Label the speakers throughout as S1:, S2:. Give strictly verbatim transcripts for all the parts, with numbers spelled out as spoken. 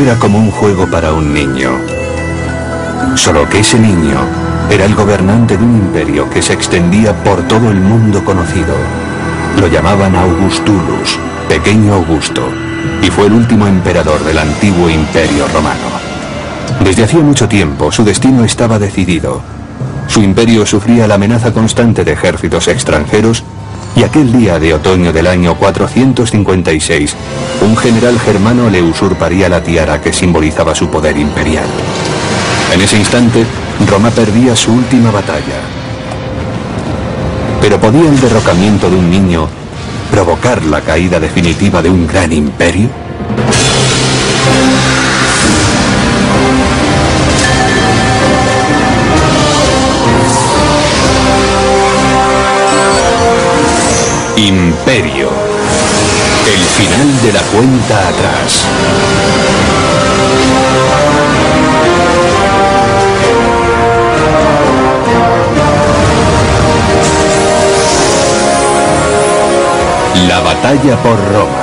S1: era como un juego para un niño. Solo que ese niño era el gobernante de un imperio que se extendía por todo el mundo conocido. Lo llamaban Augustulus, Pequeño Augusto, y fue el último emperador del antiguo Imperio Romano. Desde hacía mucho tiempo su destino estaba decidido. Su imperio sufría la amenaza constante de ejércitos extranjeros, y aquel día de otoño del año cuatrocientos cincuenta y seis, un general germano le usurparía la tiara que simbolizaba su poder imperial. En ese instante, Roma perdía su última batalla. Pero ¿podía el derrocamiento de un niño provocar la caída definitiva de un gran imperio? Imperio. El final de la cuenta atrás. La batalla por Roma.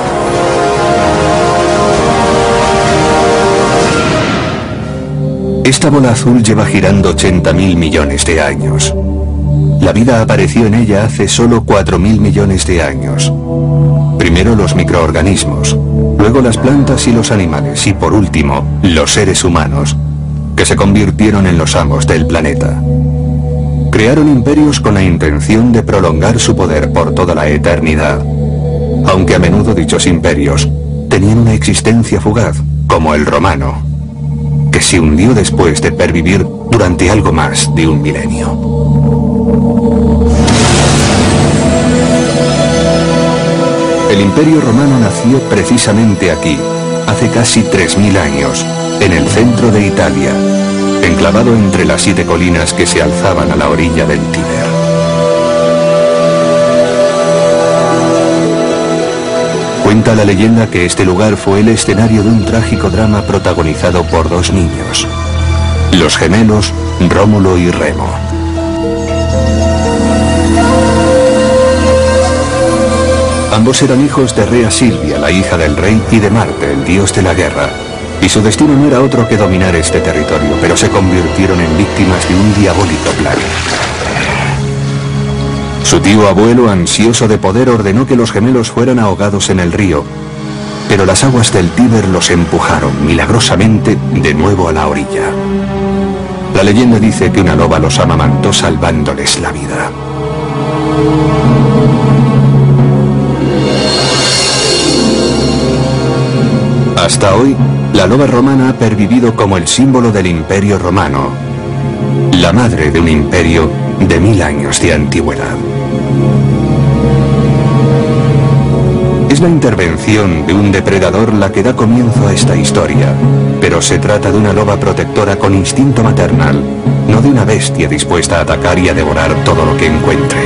S1: Esta bola azul lleva girando ochenta mil millones de años. La vida apareció en ella hace solo cuatro mil millones de años. Primero los microorganismos, luego las plantas y los animales y por último los seres humanos, que se convirtieron en los amos del planeta. Crearon imperios con la intención de prolongar su poder por toda la eternidad, aunque a menudo dichos imperios tenían una existencia fugaz, como el romano, que se hundió después de pervivir durante algo más de un milenio. El Imperio Romano nació precisamente aquí, hace casi tres mil años, en el centro de Italia, enclavado entre las siete colinas que se alzaban a la orilla del Tíber. Cuenta la leyenda que este lugar fue el escenario de un trágico drama protagonizado por dos niños, los gemelos Rómulo y Remo. Ambos eran hijos de Rea Silvia, la hija del rey, y de Marte, el dios de la guerra, y su destino no era otro que dominar este territorio, pero se convirtieron en víctimas de un diabólico plan. Su tío abuelo, ansioso de poder, ordenó que los gemelos fueran ahogados en el río, pero las aguas del Tíber los empujaron milagrosamente de nuevo a la orilla. La leyenda dice que una loba los amamantó salvándoles la vida. Hasta hoy, la loba romana ha pervivido como el símbolo del Imperio Romano, la madre de un imperio de mil años de antigüedad. Es la intervención de un depredador la que da comienzo a esta historia, pero se trata de una loba protectora con instinto maternal, no de una bestia dispuesta a atacar y a devorar todo lo que encuentre.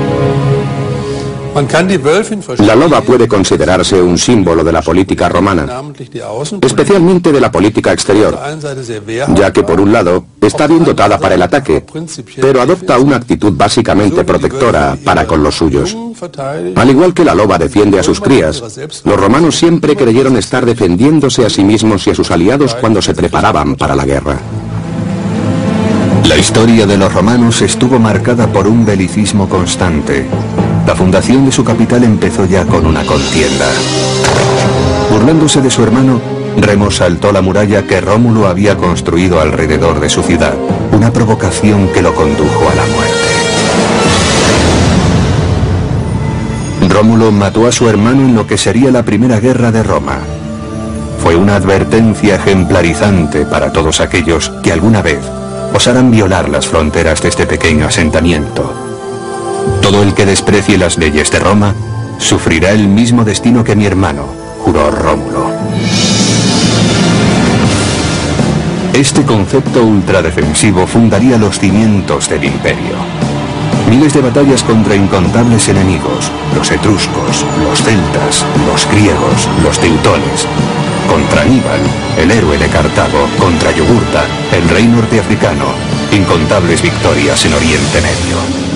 S2: La loba puede considerarse un símbolo de la política romana, especialmente de la política exterior, ya que por un lado está bien dotada para el ataque, pero adopta una actitud básicamente protectora para con los suyos. Al igual que la loba defiende a sus crías, los romanos siempre creyeron estar defendiéndose a sí mismos y a sus aliados cuando se preparaban para la guerra.
S1: La historia de los romanos estuvo marcada por un belicismo constante. La fundación de su capital empezó ya con una contienda. Burlándose de su hermano, Remo saltó la muralla que Rómulo había construido alrededor de su ciudad, una provocación que lo condujo a la muerte. Rómulo mató a su hermano en lo que sería la primera guerra de Roma. Fue una advertencia ejemplarizante para todos aquellos que alguna vez osaran violar las fronteras de este pequeño asentamiento. Todo el que desprecie las leyes de Roma sufrirá el mismo destino que mi hermano, juró Rómulo. Este concepto ultradefensivo fundaría los cimientos del imperio. Miles de batallas contra incontables enemigos, los etruscos, los celtas, los griegos, los teutones, contra Aníbal, el héroe de Cartago, contra Yugurta, el rey norteafricano, incontables victorias en Oriente Medio.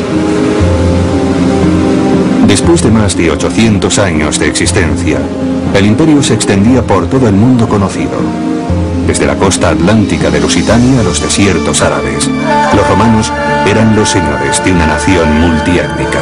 S1: Después de más de ochocientos años de existencia, El imperio se extendía por todo el mundo conocido, desde la costa atlántica de Lusitania a los desiertos árabes. Los romanos eran los señores de una nación multiétnica.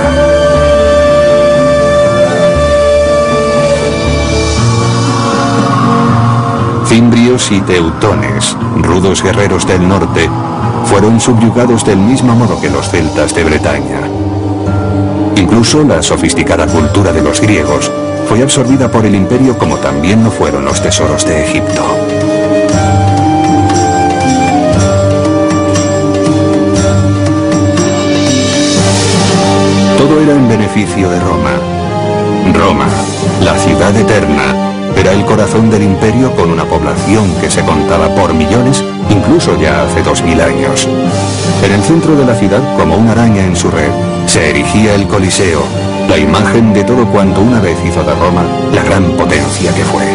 S1: Cimbrios y teutones, rudos guerreros del norte, fueron subyugados del mismo modo que los celtas de Bretaña. Incluso la sofisticada cultura de los griegos fue absorbida por el imperio, como también lo fueron los tesoros de Egipto. Todo era en beneficio de Roma. Roma, la ciudad eterna, era el corazón del imperio, con una población que se contaba por millones, incluso ya hace dos mil años. En el centro de la ciudad, como una araña en su red, se erigía el Coliseo, la imagen de todo cuanto una vez hizo de Roma la gran potencia que fue.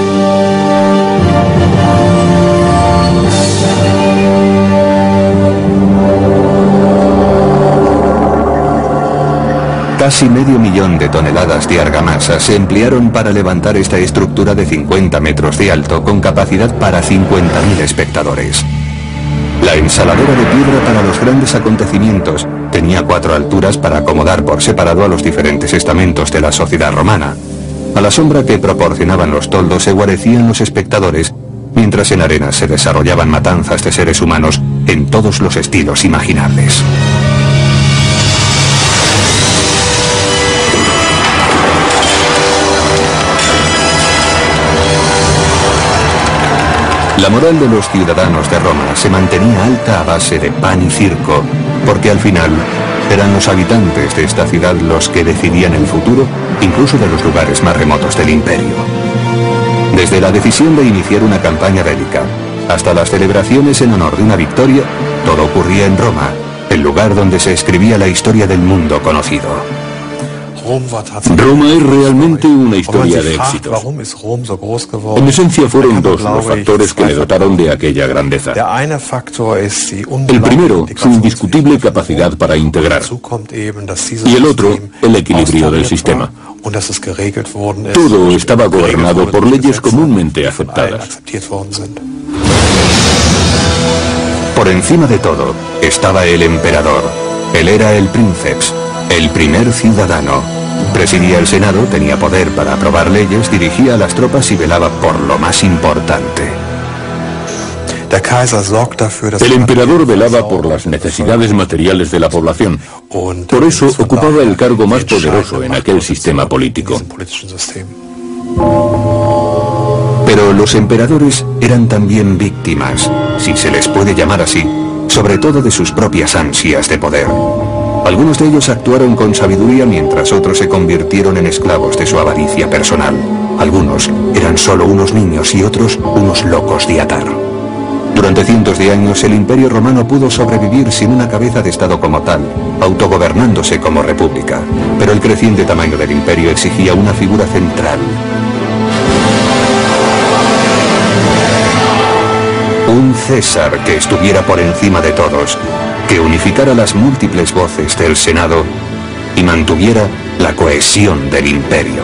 S1: Casi medio millón de toneladas de argamasa se emplearon para levantar esta estructura de cincuenta metros de alto, con capacidad para cincuenta mil espectadores. La ensaladora de piedra para los grandes acontecimientos tenía cuatro alturas para acomodar por separado a los diferentes estamentos de la sociedad romana. A la sombra que proporcionaban los toldos se guarecían los espectadores, mientras en arenas se desarrollaban matanzas de seres humanos en todos los estilos imaginables. La moral de los ciudadanos de Roma se mantenía alta a base de pan y circo, porque al final eran los habitantes de esta ciudad los que decidían el futuro, incluso de los lugares más remotos del imperio. Desde la decisión de iniciar una campaña bélica hasta las celebraciones en honor de una victoria, todo ocurría en Roma, el lugar donde se escribía la historia del mundo conocido.
S3: Roma es realmente una historia de éxito. En esencia fueron dos los factores que le dotaron de aquella grandeza. El primero, su indiscutible capacidad para integrar, y el otro, el equilibrio del sistema. Todo estaba gobernado por leyes comúnmente aceptadas.
S1: Por encima de todo estaba el emperador. Él era el princeps, el primer ciudadano. Presidía el Senado, tenía poder para aprobar leyes, dirigía a las tropas y velaba por lo más importante.
S3: El emperador velaba por las necesidades materiales de la población. Por eso ocupaba el cargo más poderoso en aquel sistema político.
S1: Pero los emperadores eran también víctimas, si se les puede llamar así, sobre todo de sus propias ansias de poder. Algunos de ellos actuaron con sabiduría, mientras otros se convirtieron en esclavos de su avaricia personal. Algunos eran solo unos niños y otros unos locos de atar. Durante cientos de años el Imperio Romano pudo sobrevivir sin una cabeza de Estado como tal, autogobernándose como república. Pero el creciente tamaño del imperio exigía una figura central. Un César que estuviera por encima de todos, que unificara las múltiples voces del Senado y mantuviera la cohesión del imperio.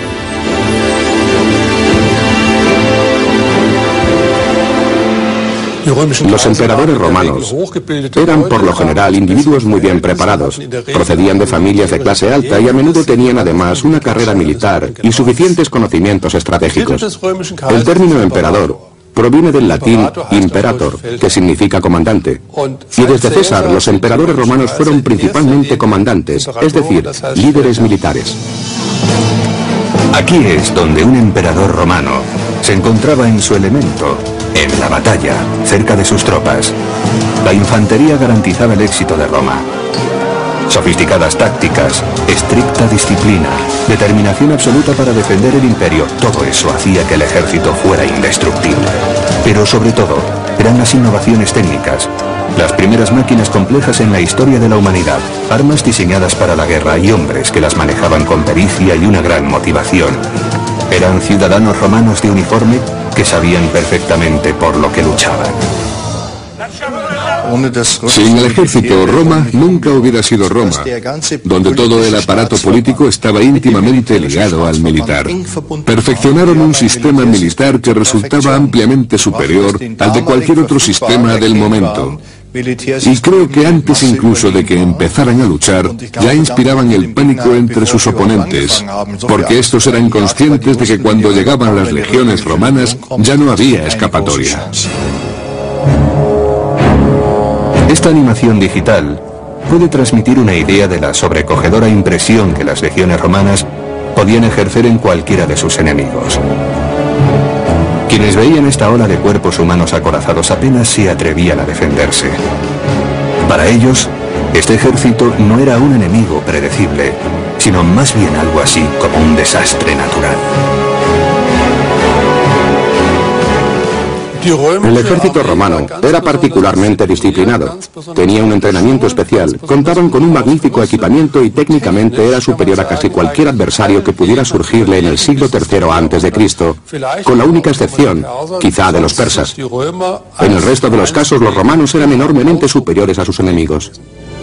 S2: Los emperadores romanos eran por lo general individuos muy bien preparados, procedían de familias de clase alta y a menudo tenían además una carrera militar y suficientes conocimientos estratégicos. El término emperador proviene del latín imperator, que significa comandante. Y desde César los emperadores romanos fueron principalmente comandantes, es decir, líderes militares.
S1: Aquí es donde un emperador romano se encontraba en su elemento, en la batalla, cerca de sus tropas. La infantería garantizaba el éxito de Roma. Sofisticadas tácticas, estricta disciplina, determinación absoluta para defender el imperio, todo eso hacía que el ejército fuera indestructible. Pero sobre todo, eran las innovaciones técnicas, las primeras máquinas complejas en la historia de la humanidad, armas diseñadas para la guerra y hombres que las manejaban con pericia y una gran motivación. Eran ciudadanos romanos de uniforme que sabían perfectamente por lo que luchaban.
S3: Sin el ejército, Roma nunca hubiera sido Roma, donde todo el aparato político estaba íntimamente ligado al militar. Perfeccionaron un sistema militar que resultaba ampliamente superior al de cualquier otro sistema del momento. Y creo que antes incluso de que empezaran a luchar, ya inspiraban el pánico entre sus oponentes, porque estos eran conscientes de que cuando llegaban las legiones romanas ya no había escapatoria.
S1: Esta animación digital puede transmitir una idea de la sobrecogedora impresión que las legiones romanas podían ejercer en cualquiera de sus enemigos. Quienes veían esta ola de cuerpos humanos acorazados apenas se atrevían a defenderse. Para ellos, este ejército no era un enemigo predecible, sino más bien algo así como un desastre natural.
S2: El ejército romano era particularmente disciplinado, tenía un entrenamiento especial, contaban con un magnífico equipamiento y técnicamente era superior a casi cualquier adversario que pudiera surgirle en el siglo tercero antes de Cristo, con la única excepción, quizá, de los persas. En el resto de los casos, los romanos eran enormemente superiores a sus enemigos.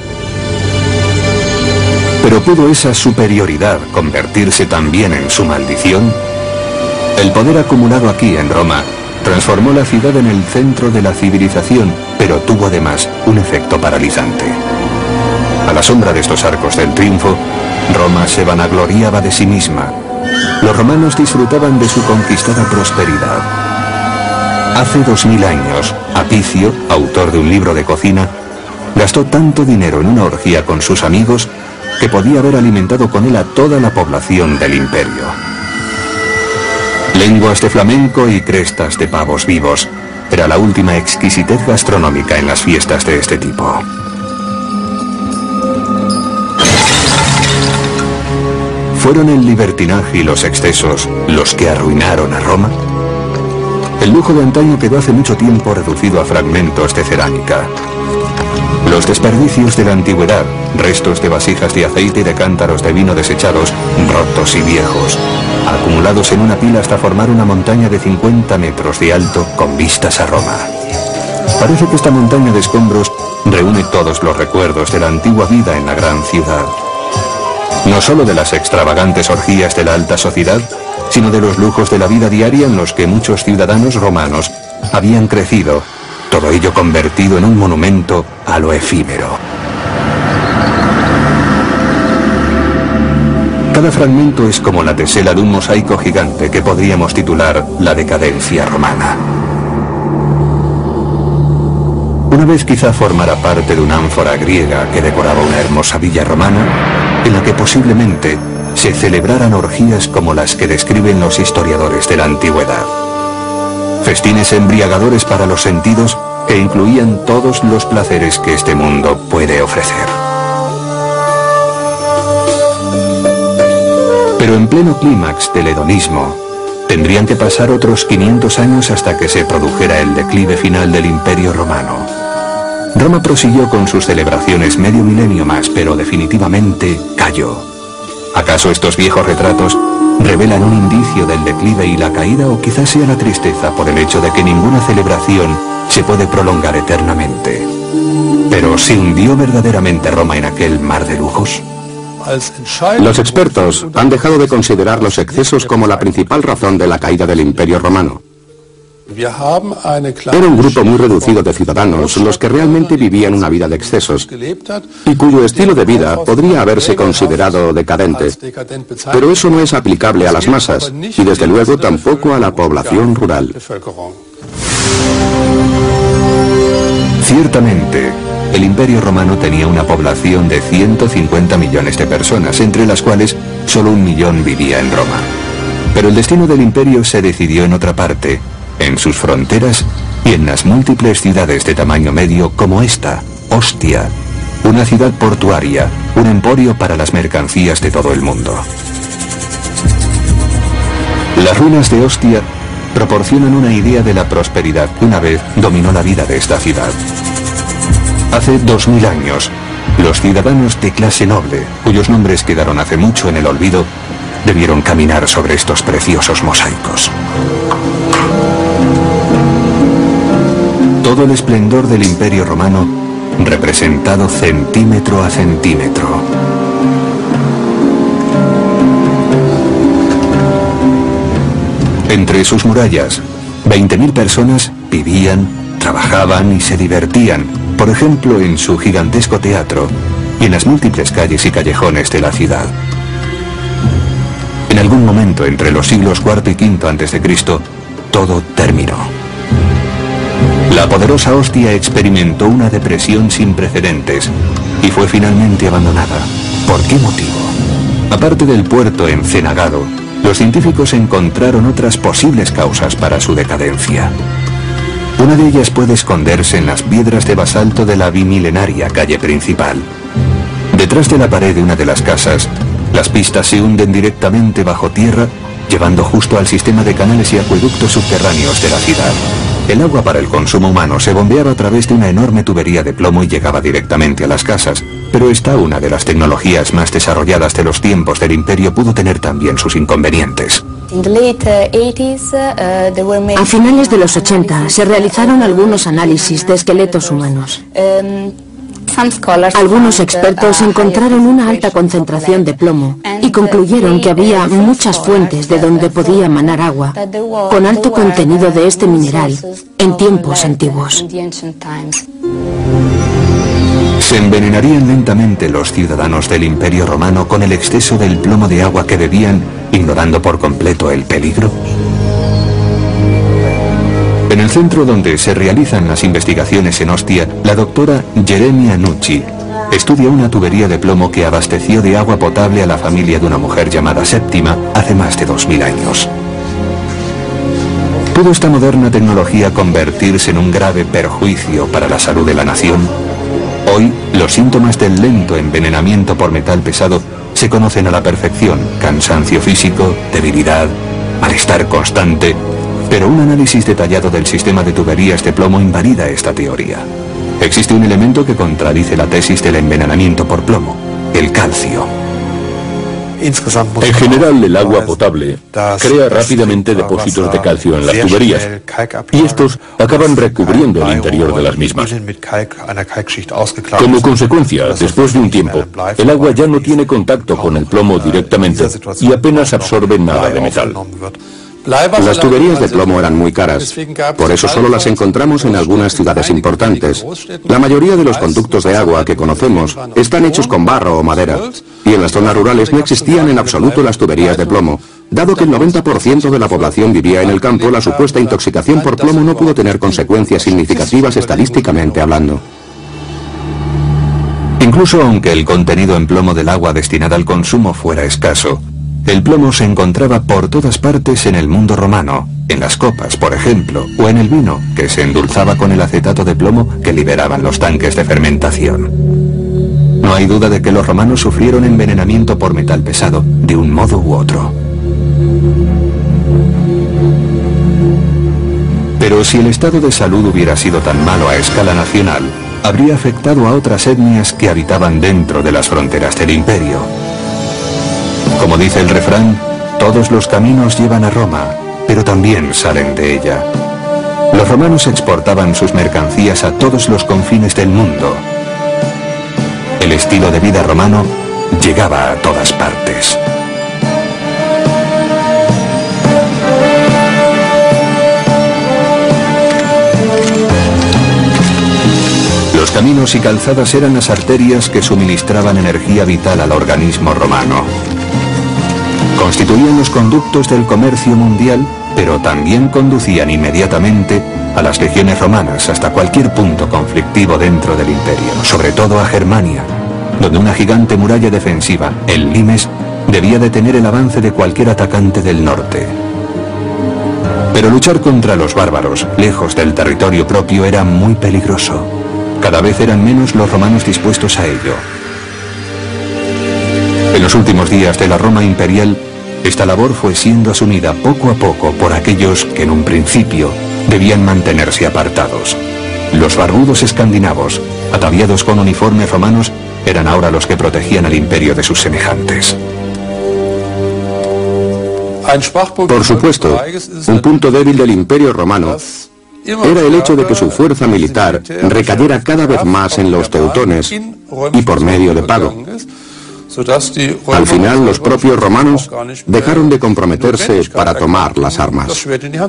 S1: ¿Pero pudo esa superioridad convertirse también en su maldición? El poder acumulado aquí en Roma transformó la ciudad en el centro de la civilización, pero tuvo además un efecto paralizante. A la sombra de estos arcos del triunfo, Roma se vanagloriaba de sí misma. Los romanos disfrutaban de su conquistada prosperidad. Hace dos mil años, Apicio, autor de un libro de cocina, gastó tanto dinero en una orgía con sus amigos que podía haber alimentado con él a toda la población del imperio. Lenguas de flamenco y crestas de pavos vivos era la última exquisitez gastronómica en las fiestas de este tipo. ¿Fueron el libertinaje y los excesos los que arruinaron a Roma? El lujo de antaño quedó hace mucho tiempo reducido a fragmentos de cerámica. Los desperdicios de la antigüedad, restos de vasijas de aceite y de cántaros de vino desechados, rotos y viejos, acumulados en una pila hasta formar una montaña de cincuenta metros de alto con vistas a Roma. Parece que esta montaña de escombros reúne todos los recuerdos de la antigua vida en la gran ciudad. No solo de las extravagantes orgías de la alta sociedad, sino de los lujos de la vida diaria en los que muchos ciudadanos romanos habían crecido, todo ello convertido en un monumento a lo efímero. Cada fragmento es como la tesela de un mosaico gigante que podríamos titular La decadencia romana. Una vez quizá formara parte de una ánfora griega que decoraba una hermosa villa romana, en la que posiblemente se celebraran orgías como las que describen los historiadores de la antigüedad. Festines embriagadores para los sentidos que incluían todos los placeres que este mundo puede ofrecer. Pero en pleno clímax del hedonismo, tendrían que pasar otros quinientos años hasta que se produjera el declive final del Imperio Romano. Roma prosiguió con sus celebraciones medio milenio más, pero definitivamente cayó. ¿Acaso estos viejos retratos revelan un indicio del declive y la caída, o quizás sea la tristeza por el hecho de que ninguna celebración se puede prolongar eternamente? ¿Pero se hundió verdaderamente Roma en aquel mar de lujos?
S2: Los expertos han dejado de considerar los excesos como la principal razón de la caída del Imperio Romano. Era un grupo muy reducido de ciudadanos los que realmente vivían una vida de excesos y cuyo estilo de vida podría haberse considerado decadente. Pero eso no es aplicable a las masas y desde luego tampoco a la población rural.
S1: Ciertamente, el Imperio Romano tenía una población de ciento cincuenta millones de personas, entre las cuales solo un millón vivía en Roma. Pero el destino del imperio se decidió en otra parte, en sus fronteras y en las múltiples ciudades de tamaño medio como esta, Ostia, una ciudad portuaria, un emporio para las mercancías de todo el mundo. Las ruinas de Ostia proporcionan una idea de la prosperidad que una vez dominó la vida de esta ciudad. Hace dos mil años, los ciudadanos de clase noble, cuyos nombres quedaron hace mucho en el olvido, debieron caminar sobre estos preciosos mosaicos. Todo el esplendor del Imperio Romano representado centímetro a centímetro. Entre sus murallas, veinte mil personas vivían, trabajaban y se divertían, por ejemplo, en su gigantesco teatro y en las múltiples calles y callejones de la ciudad. En algún momento entre los siglos cuarto y quinto antes de Cristo, todo terminó. La poderosa Ostia experimentó una depresión sin precedentes y fue finalmente abandonada. ¿Por qué motivo? Aparte del puerto encenagado, los científicos encontraron otras posibles causas para su decadencia. Una de ellas puede esconderse en las piedras de basalto de la bimilenaria calle principal. Detrás de la pared de una de las casas, las pistas se hunden directamente bajo tierra, llevando justo al sistema de canales y acueductos subterráneos de la ciudad. El agua para el consumo humano se bombeaba a través de una enorme tubería de plomo y llegaba directamente a las casas, pero esta, una de las tecnologías más desarrolladas de los tiempos del imperio, pudo tener también sus inconvenientes.
S4: A finales de los ochenta se realizaron algunos análisis de esqueletos humanos. Algunos expertos encontraron una alta concentración de plomo y concluyeron que había muchas fuentes de donde podía emanar agua con alto contenido de este mineral en tiempos antiguos.
S1: ¿Se envenenarían lentamente los ciudadanos del Imperio Romano con el exceso del plomo de agua que bebían, ignorando por completo el peligro? En el centro donde se realizan las investigaciones en Ostia, la doctora Jeremia Nucci estudia una tubería de plomo que abasteció de agua potable a la familia de una mujer llamada Séptima hace más de dos mil años. ¿Pudo esta moderna tecnología convertirse en un grave perjuicio para la salud de la nación? Hoy, los síntomas del lento envenenamiento por metal pesado se conocen a la perfección: cansancio físico, debilidad, malestar constante. Pero un análisis detallado del sistema de tuberías de plomo invalida esta teoría. Existe un elemento que contradice la tesis del envenenamiento por plomo: el calcio.
S3: En general, el agua potable crea rápidamente depósitos de calcio en las tuberías, y estos acaban recubriendo el interior de las mismas. Como consecuencia, después de un tiempo, el agua ya no tiene contacto con el plomo directamente y apenas absorbe nada de metal.
S2: Las tuberías de plomo eran muy caras, por eso solo las encontramos en algunas ciudades importantes. La mayoría de los conductos de agua que conocemos están hechos con barro o madera, y en las zonas rurales no existían en absoluto las tuberías de plomo. Dado que el noventa por ciento de la población vivía en el campo, la supuesta intoxicación por plomo no pudo tener consecuencias significativas estadísticamente hablando.
S1: Incluso aunque el contenido en plomo del agua destinada al consumo fuera escaso, el plomo se encontraba por todas partes en el mundo romano, en las copas, por ejemplo, o en el vino, que se endulzaba con el acetato de plomo que liberaban los tanques de fermentación. No hay duda de que los romanos sufrieron envenenamiento por metal pesado, de un modo u otro. Pero si el estado de salud hubiera sido tan malo a escala nacional, habría afectado a otras etnias que habitaban dentro de las fronteras del imperio. Como dice el refrán, todos los caminos llevan a Roma, pero también salen de ella. Los romanos exportaban sus mercancías a todos los confines del mundo. El estilo de vida romano llegaba a todas partes. Los caminos y calzadas eran las arterias que suministraban energía vital al organismo romano. Constituían los conductos del comercio mundial, pero también conducían inmediatamente a las legiones romanas hasta cualquier punto conflictivo dentro del imperio, sobre todo a Germania, donde una gigante muralla defensiva, el limes, debía detener el avance de cualquier atacante del norte. Pero luchar contra los bárbaros, lejos del territorio propio, era muy peligroso. Cada vez eran menos los romanos dispuestos a ello. En los últimos días de la Roma imperial, esta labor fue siendo asumida poco a poco por aquellos que en un principio debían mantenerse apartados. Los barbudos escandinavos, ataviados con uniformes romanos, eran ahora los que protegían al imperio de sus semejantes.
S2: Por supuesto, un punto débil del imperio romano era el hecho de que su fuerza militar recayera cada vez más en los teutones y por medio de pago. Al final, los propios romanos dejaron de comprometerse para tomar las armas.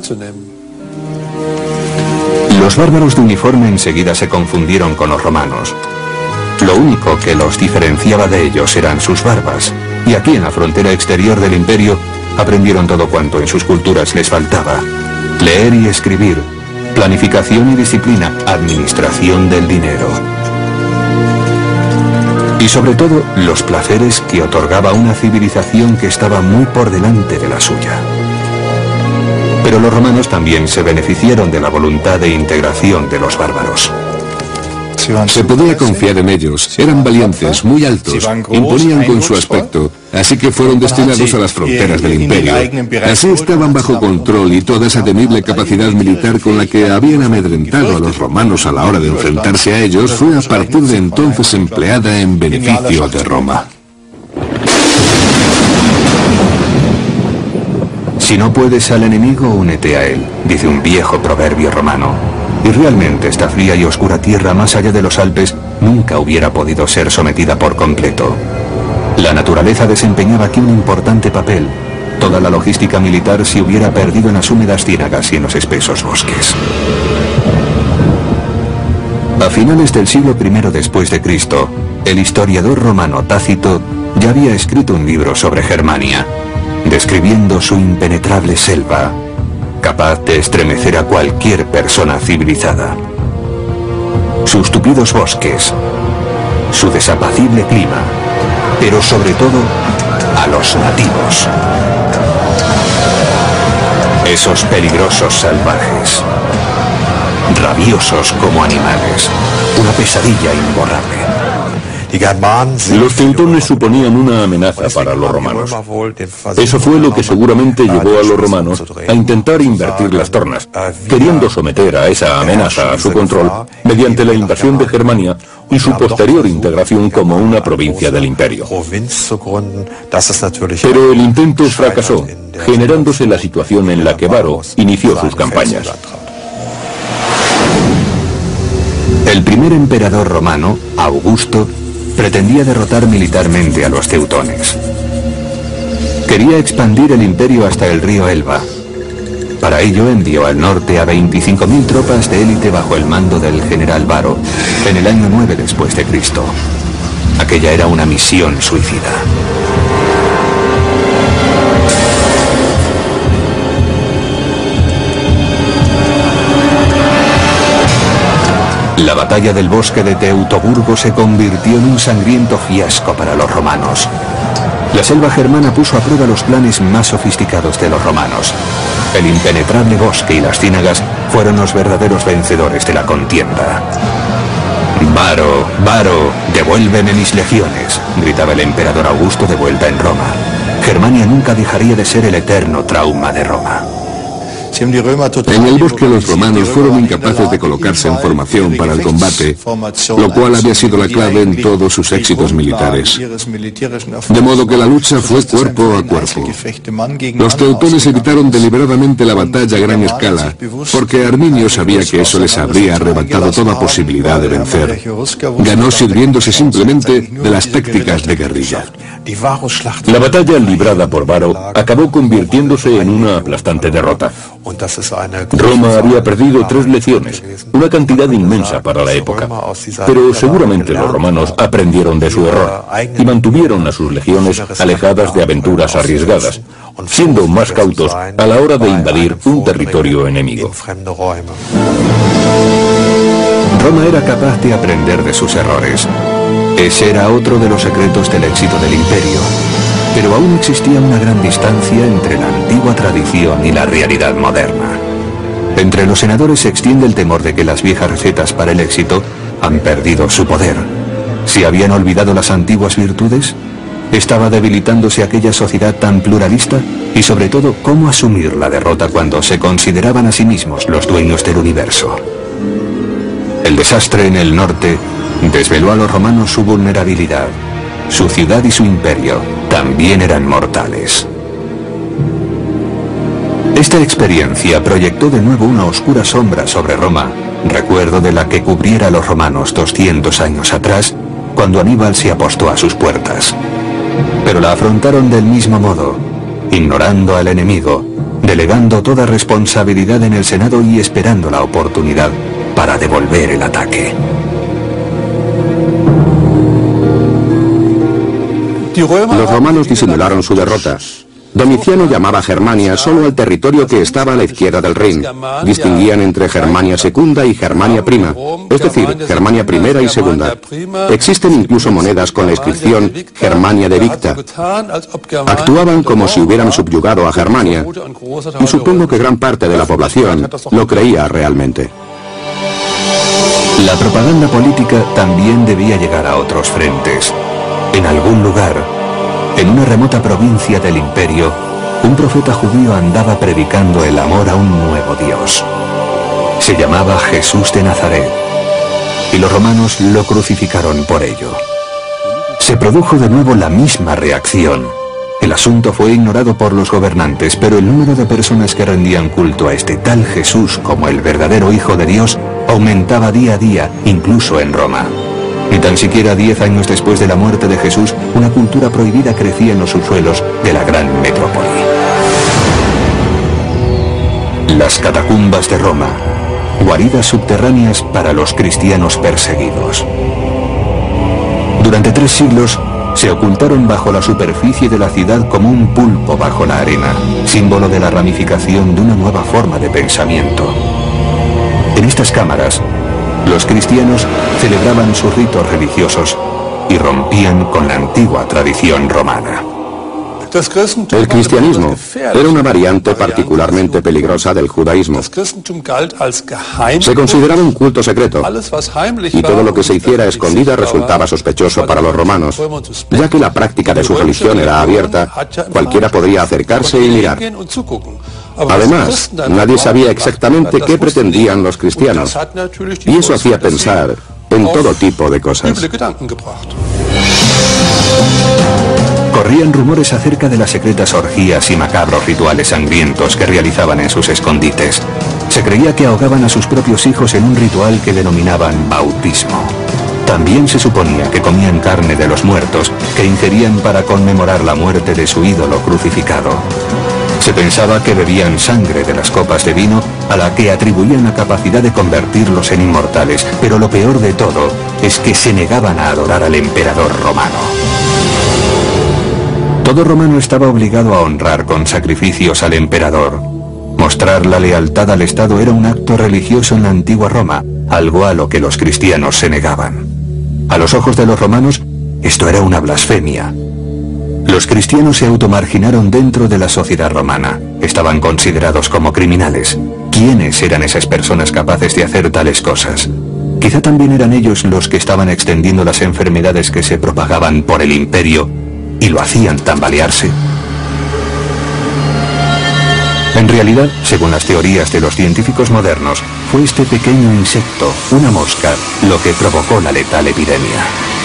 S1: Los bárbaros de uniforme enseguida se confundieron con los romanos. Lo único que los diferenciaba de ellos eran sus barbas, y aquí en la frontera exterior del imperio aprendieron todo cuanto en sus culturas les faltaba: leer y escribir, planificación y disciplina, administración del dinero. Y sobre todo, los placeres que otorgaba una civilización que estaba muy por delante de la suya. Pero los romanos también se beneficiaron de la voluntad de integración de los bárbaros.
S3: Se podía confiar en ellos, eran valientes, muy altos, imponían con su aspecto, así que fueron destinados a las fronteras del imperio. Así estaban bajo control y toda esa temible capacidad militar con la que habían amedrentado a los romanos a la hora de enfrentarse a ellos fue a partir de entonces empleada en beneficio de Roma.
S1: Si no puedes al enemigo, únete a él, dice un viejo proverbio romano. Y realmente esta fría y oscura tierra más allá de los Alpes nunca hubiera podido ser sometida por completo. La naturaleza desempeñaba aquí un importante papel. Toda la logística militar se hubiera perdido en las húmedas ciénagas y en los espesos bosques. A finales del siglo primero después de Cristo, el historiador romano Tácito ya había escrito un libro sobre Germania, describiendo su impenetrable selva, capaz de estremecer a cualquier persona civilizada. Sus tupidos bosques, su desapacible clima, pero sobre todo a los nativos. Esos peligrosos salvajes, rabiosos como animales, una pesadilla imborrable.
S3: Los teutones suponían una amenaza para los romanos. Eso fue lo que seguramente llevó a los romanos a intentar invertir las tornas, queriendo someter a esa amenaza a su control mediante la invasión de Germania y su posterior integración como una provincia del imperio. Pero el intento fracasó, generándose la situación en la que Varo inició sus campañas.
S1: El primer emperador romano, Augusto, pretendía derrotar militarmente a los teutones. Quería expandir el imperio hasta el río Elba. Para ello envió al norte a veinticinco mil tropas de élite bajo el mando del general Varo en el año nueve después de Cristo. Aquella era una misión suicida. La batalla del bosque de Teutoburgo se convirtió en un sangriento fiasco para los romanos. La selva germana puso a prueba los planes más sofisticados de los romanos. El impenetrable bosque y las ciénagas fueron los verdaderos vencedores de la contienda. «Varo, Varo, devuélveme mis legiones», gritaba el emperador Augusto de vuelta en Roma. Germania nunca dejaría de ser el eterno trauma de Roma.
S3: En el bosque los romanos fueron incapaces de colocarse en formación para el combate, lo cual había sido la clave en todos sus éxitos militares. De modo que la lucha fue cuerpo a cuerpo. Los teutones evitaron deliberadamente la batalla a gran escala, porque Arminio sabía que eso les habría arrebatado toda posibilidad de vencer. Ganó sirviéndose simplemente de las tácticas de guerrilla.
S2: La batalla librada por Varo acabó convirtiéndose en una aplastante derrota. Roma había perdido tres legiones, una cantidad inmensa para la época, pero seguramente los romanos aprendieron de su error y mantuvieron a sus legiones alejadas de aventuras arriesgadas, siendo más cautos a la hora de invadir un territorio enemigo.
S1: Roma era capaz de aprender de sus errores. Ese era otro de los secretos del éxito del imperio. Pero aún existía una gran distancia entre la antigua tradición y la realidad moderna. Entre los senadores se extiende el temor de que las viejas recetas para el éxito han perdido su poder. ¿Se habían olvidado las antiguas virtudes? ¿Estaba debilitándose aquella sociedad tan pluralista? Y sobre todo, ¿cómo asumir la derrota cuando se consideraban a sí mismos los dueños del universo? El desastre en el norte desveló a los romanos su vulnerabilidad. Su ciudad y su imperio también eran mortales. Esta experiencia proyectó de nuevo una oscura sombra sobre Roma, recuerdo de la que cubriera a los romanos doscientos años atrás, cuando Aníbal se apostó a sus puertas. Pero la afrontaron del mismo modo, ignorando al enemigo, delegando toda responsabilidad en el Senado y esperando la oportunidad para devolver el ataque.
S2: Los romanos disimularon su derrota. Domiciano llamaba Germania solo al territorio que estaba a la izquierda del Rin. Distinguían entre Germania Secunda y Germania Prima, es decir, Germania Primera y Segunda. Existen incluso monedas con la inscripción Germania de Victa. Actuaban como si hubieran subyugado a Germania, y supongo que gran parte de la población lo creía realmente.
S1: La propaganda política también debía llegar a otros frentes. En algún lugar, en una remota provincia del imperio, un profeta judío andaba predicando el amor a un nuevo Dios. Se llamaba Jesús de Nazaret, y los romanos lo crucificaron por ello. Se produjo de nuevo la misma reacción. El asunto fue ignorado por los gobernantes, pero el número de personas que rendían culto a este tal Jesús como el verdadero Hijo de Dios aumentaba día a día, incluso en Roma. Ni tan siquiera diez años después de la muerte de Jesús, una cultura prohibida crecía en los subsuelos de la gran metrópoli. Las catacumbas de Roma, guaridas subterráneas para los cristianos perseguidos. Durante tres siglos, se ocultaron bajo la superficie de la ciudad como un pulpo bajo la arena, símbolo de la ramificación de una nueva forma de pensamiento. En estas cámaras, los cristianos celebraban sus ritos religiosos y rompían con la antigua tradición romana.
S2: El cristianismo era una variante particularmente peligrosa del judaísmo. Se consideraba un culto secreto, y todo lo que se hiciera a escondidas resultaba sospechoso para los romanos, ya que la práctica de su religión era abierta, cualquiera podría acercarse y mirar. Además, nadie sabía exactamente qué pretendían los cristianos, y eso hacía pensar en todo tipo de cosas.
S1: Corrían rumores acerca de las secretas orgías y macabros rituales sangrientos que realizaban en sus escondites. Se creía que ahogaban a sus propios hijos en un ritual que denominaban bautismo. También se suponía que comían carne de los muertos, que ingerían para conmemorar la muerte de su ídolo crucificado. Se pensaba que bebían sangre de las copas de vino a la que atribuían la capacidad de convertirlos en inmortales, pero lo peor de todo es que se negaban a adorar al emperador romano. Todo romano estaba obligado a honrar con sacrificios al emperador. Mostrar la lealtad al Estado era un acto religioso en la antigua Roma, algo a lo que los cristianos se negaban. A los ojos de los romanos, esto era una blasfemia. Los cristianos se automarginaron dentro de la sociedad romana. Estaban considerados como criminales. ¿Quiénes eran esas personas capaces de hacer tales cosas? Quizá también eran ellos los que estaban extendiendo las enfermedades que se propagaban por el imperio y lo hacían tambalearse. En realidad, según las teorías de los científicos modernos, fue este pequeño insecto, una mosca, lo que provocó la letal epidemia.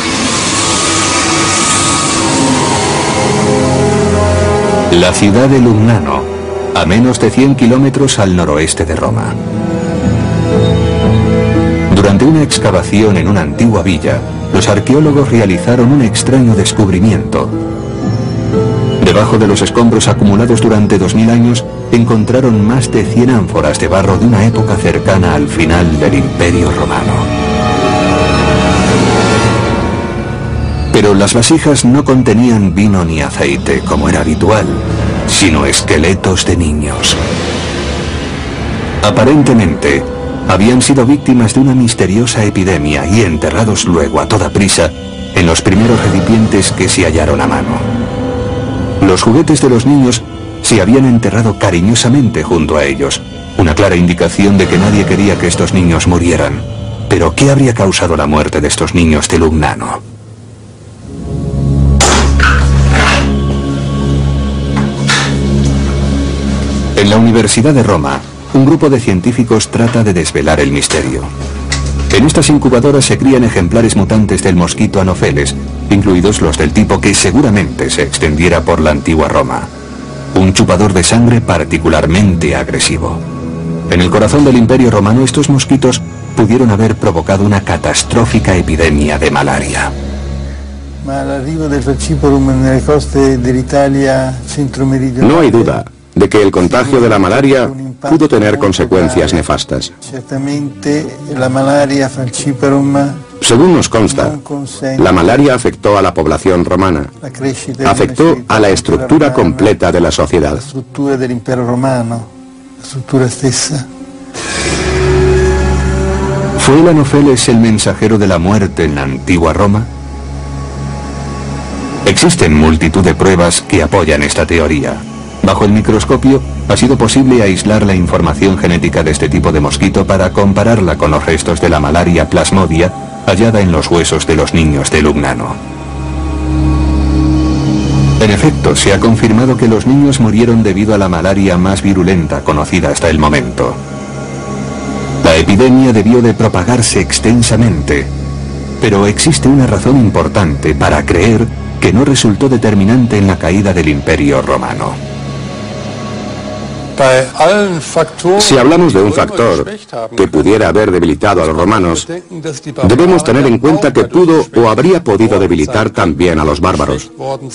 S1: La ciudad de Lugnano, a menos de cien kilómetros al noroeste de Roma. Durante una excavación en una antigua villa, los arqueólogos realizaron un extraño descubrimiento. Debajo de los escombros acumulados durante dos mil años, encontraron más de cien ánforas de barro de una época cercana al final del Imperio Romano. Pero las vasijas no contenían vino ni aceite, como era habitual, sino esqueletos de niños. Aparentemente, habían sido víctimas de una misteriosa epidemia y enterrados luego a toda prisa en los primeros recipientes que se hallaron a mano. Los juguetes de los niños se habían enterrado cariñosamente junto a ellos, una clara indicación de que nadie quería que estos niños murieran. Pero ¿qué habría causado la muerte de estos niños de Lugnano? En la Universidad de Roma, un grupo de científicos trata de desvelar el misterio. En estas incubadoras se crían ejemplares mutantes del mosquito Anopheles, incluidos los del tipo que seguramente se extendiera por la antigua Roma. un chupador de sangre particularmente agresivo. En el corazón del Imperio Romano, estos mosquitos pudieron haber provocado una catastrófica epidemia de malaria.
S2: No hay duda de que el contagio de la malaria pudo tener consecuencias nefastas. Según nos consta, la malaria afectó a la población romana, afectó a la estructura completa de la sociedad.
S1: ¿Fue el Anófeles el mensajero de la muerte en la antigua Roma? Existen multitud de pruebas que apoyan esta teoría. Bajo el microscopio ha sido posible aislar la información genética de este tipo de mosquito para compararla con los restos de la malaria plasmodia hallada en los huesos de los niños de Lugnano. En efecto, se ha confirmado que los niños murieron debido a la malaria más virulenta conocida hasta el momento. La epidemia debió de propagarse extensamente, pero existe una razón importante para creer que no resultó determinante en la caída del Imperio Romano.
S2: Si hablamos de un factor que pudiera haber debilitado a los romanos, debemos tener en cuenta que pudo o habría podido debilitar también a los bárbaros.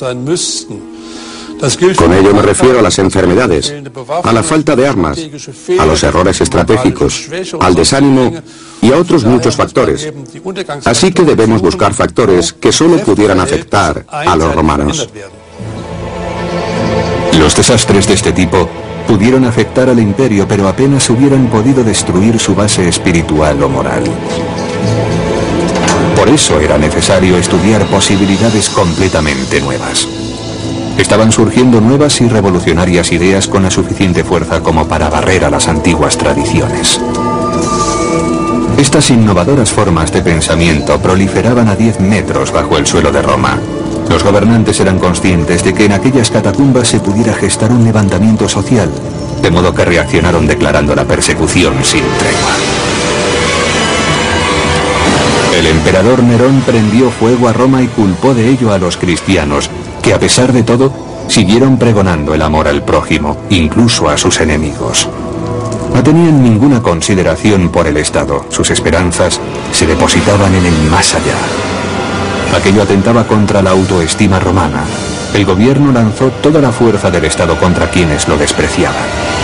S2: Con ello me refiero a las enfermedades, a la falta de armas, a los errores estratégicos, al desánimo y a otros muchos factores. Así que debemos buscar factores que solo pudieran afectar a los romanos.
S1: Los desastres de este tipo pudieron afectar al imperio, pero apenas hubieran podido destruir su base espiritual o moral. Por eso era necesario estudiar posibilidades completamente nuevas. Estaban surgiendo nuevas y revolucionarias ideas con la suficiente fuerza como para barrer a las antiguas tradiciones. Estas innovadoras formas de pensamiento proliferaban a diez metros bajo el suelo de Roma. Los gobernantes eran conscientes de que en aquellas catacumbas se pudiera gestar un levantamiento social, de modo que reaccionaron declarando la persecución sin tregua. El emperador Nerón prendió fuego a Roma y culpó de ello a los cristianos, que a pesar de todo, siguieron pregonando el amor al prójimo, incluso a sus enemigos. No tenían ninguna consideración por el Estado, sus esperanzas se depositaban en el más allá. Aquello atentaba contra la autoestima romana. El gobierno lanzó toda la fuerza del Estado contra quienes lo despreciaban.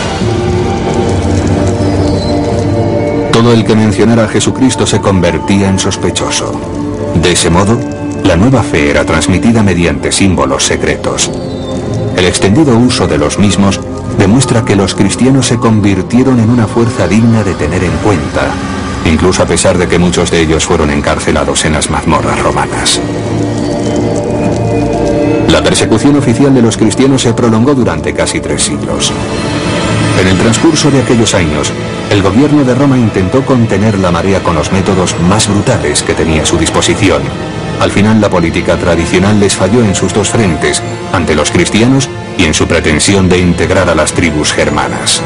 S1: Todo el que mencionara a Jesucristo se convertía en sospechoso. De ese modo, la nueva fe era transmitida mediante símbolos secretos. El extendido uso de los mismos demuestra que los cristianos se convirtieron en una fuerza digna de tener en cuenta, incluso a pesar de que muchos de ellos fueron encarcelados en las mazmorras romanas. La persecución oficial de los cristianos se prolongó durante casi tres siglos. En el transcurso de aquellos años, el gobierno de Roma intentó contener la marea con los métodos más brutales que tenía a su disposición. Al final, la política tradicional les falló en sus dos frentes, ante los cristianos y en su pretensión de integrar a las tribus germanas.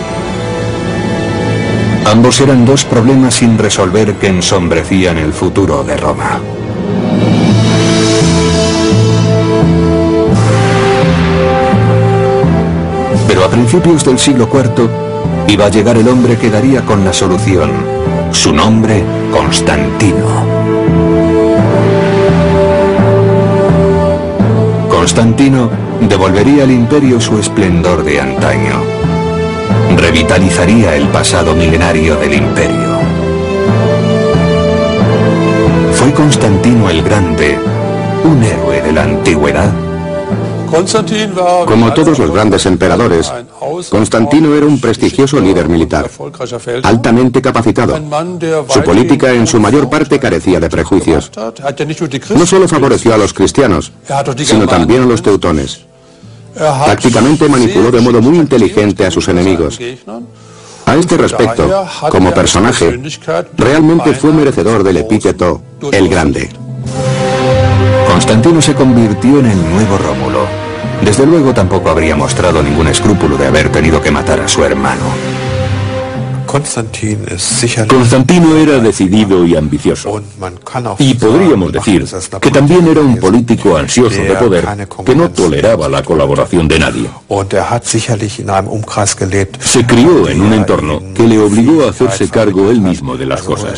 S1: Ambos eran dos problemas sin resolver que ensombrecían el futuro de Roma. Pero a principios del siglo cuarto iba a llegar el hombre que daría con la solución. Su nombre, Constantino. Constantino devolvería al imperio su esplendor de antaño. Revitalizaría el pasado milenario del imperio. ¿Fue Constantino el Grande un héroe de la antigüedad?
S2: Como todos los grandes emperadores, Constantino era un prestigioso líder militar, altamente capacitado. Su política en su mayor parte carecía de prejuicios. No solo favoreció a los cristianos, sino también a los teutones. Prácticamente manipuló de modo muy inteligente a sus enemigos. A este respecto, como personaje, realmente fue merecedor del epíteto El Grande.
S1: Constantino se convirtió en el nuevo Rómulo. Desde luego tampoco habría mostrado ningún escrúpulo de haber tenido que matar a su hermano.
S3: Constantino era decidido y ambicioso, y podríamos decir que también era un político ansioso de poder que no toleraba la colaboración de nadie. Se crió en un entorno que le obligó a hacerse cargo él mismo de las cosas.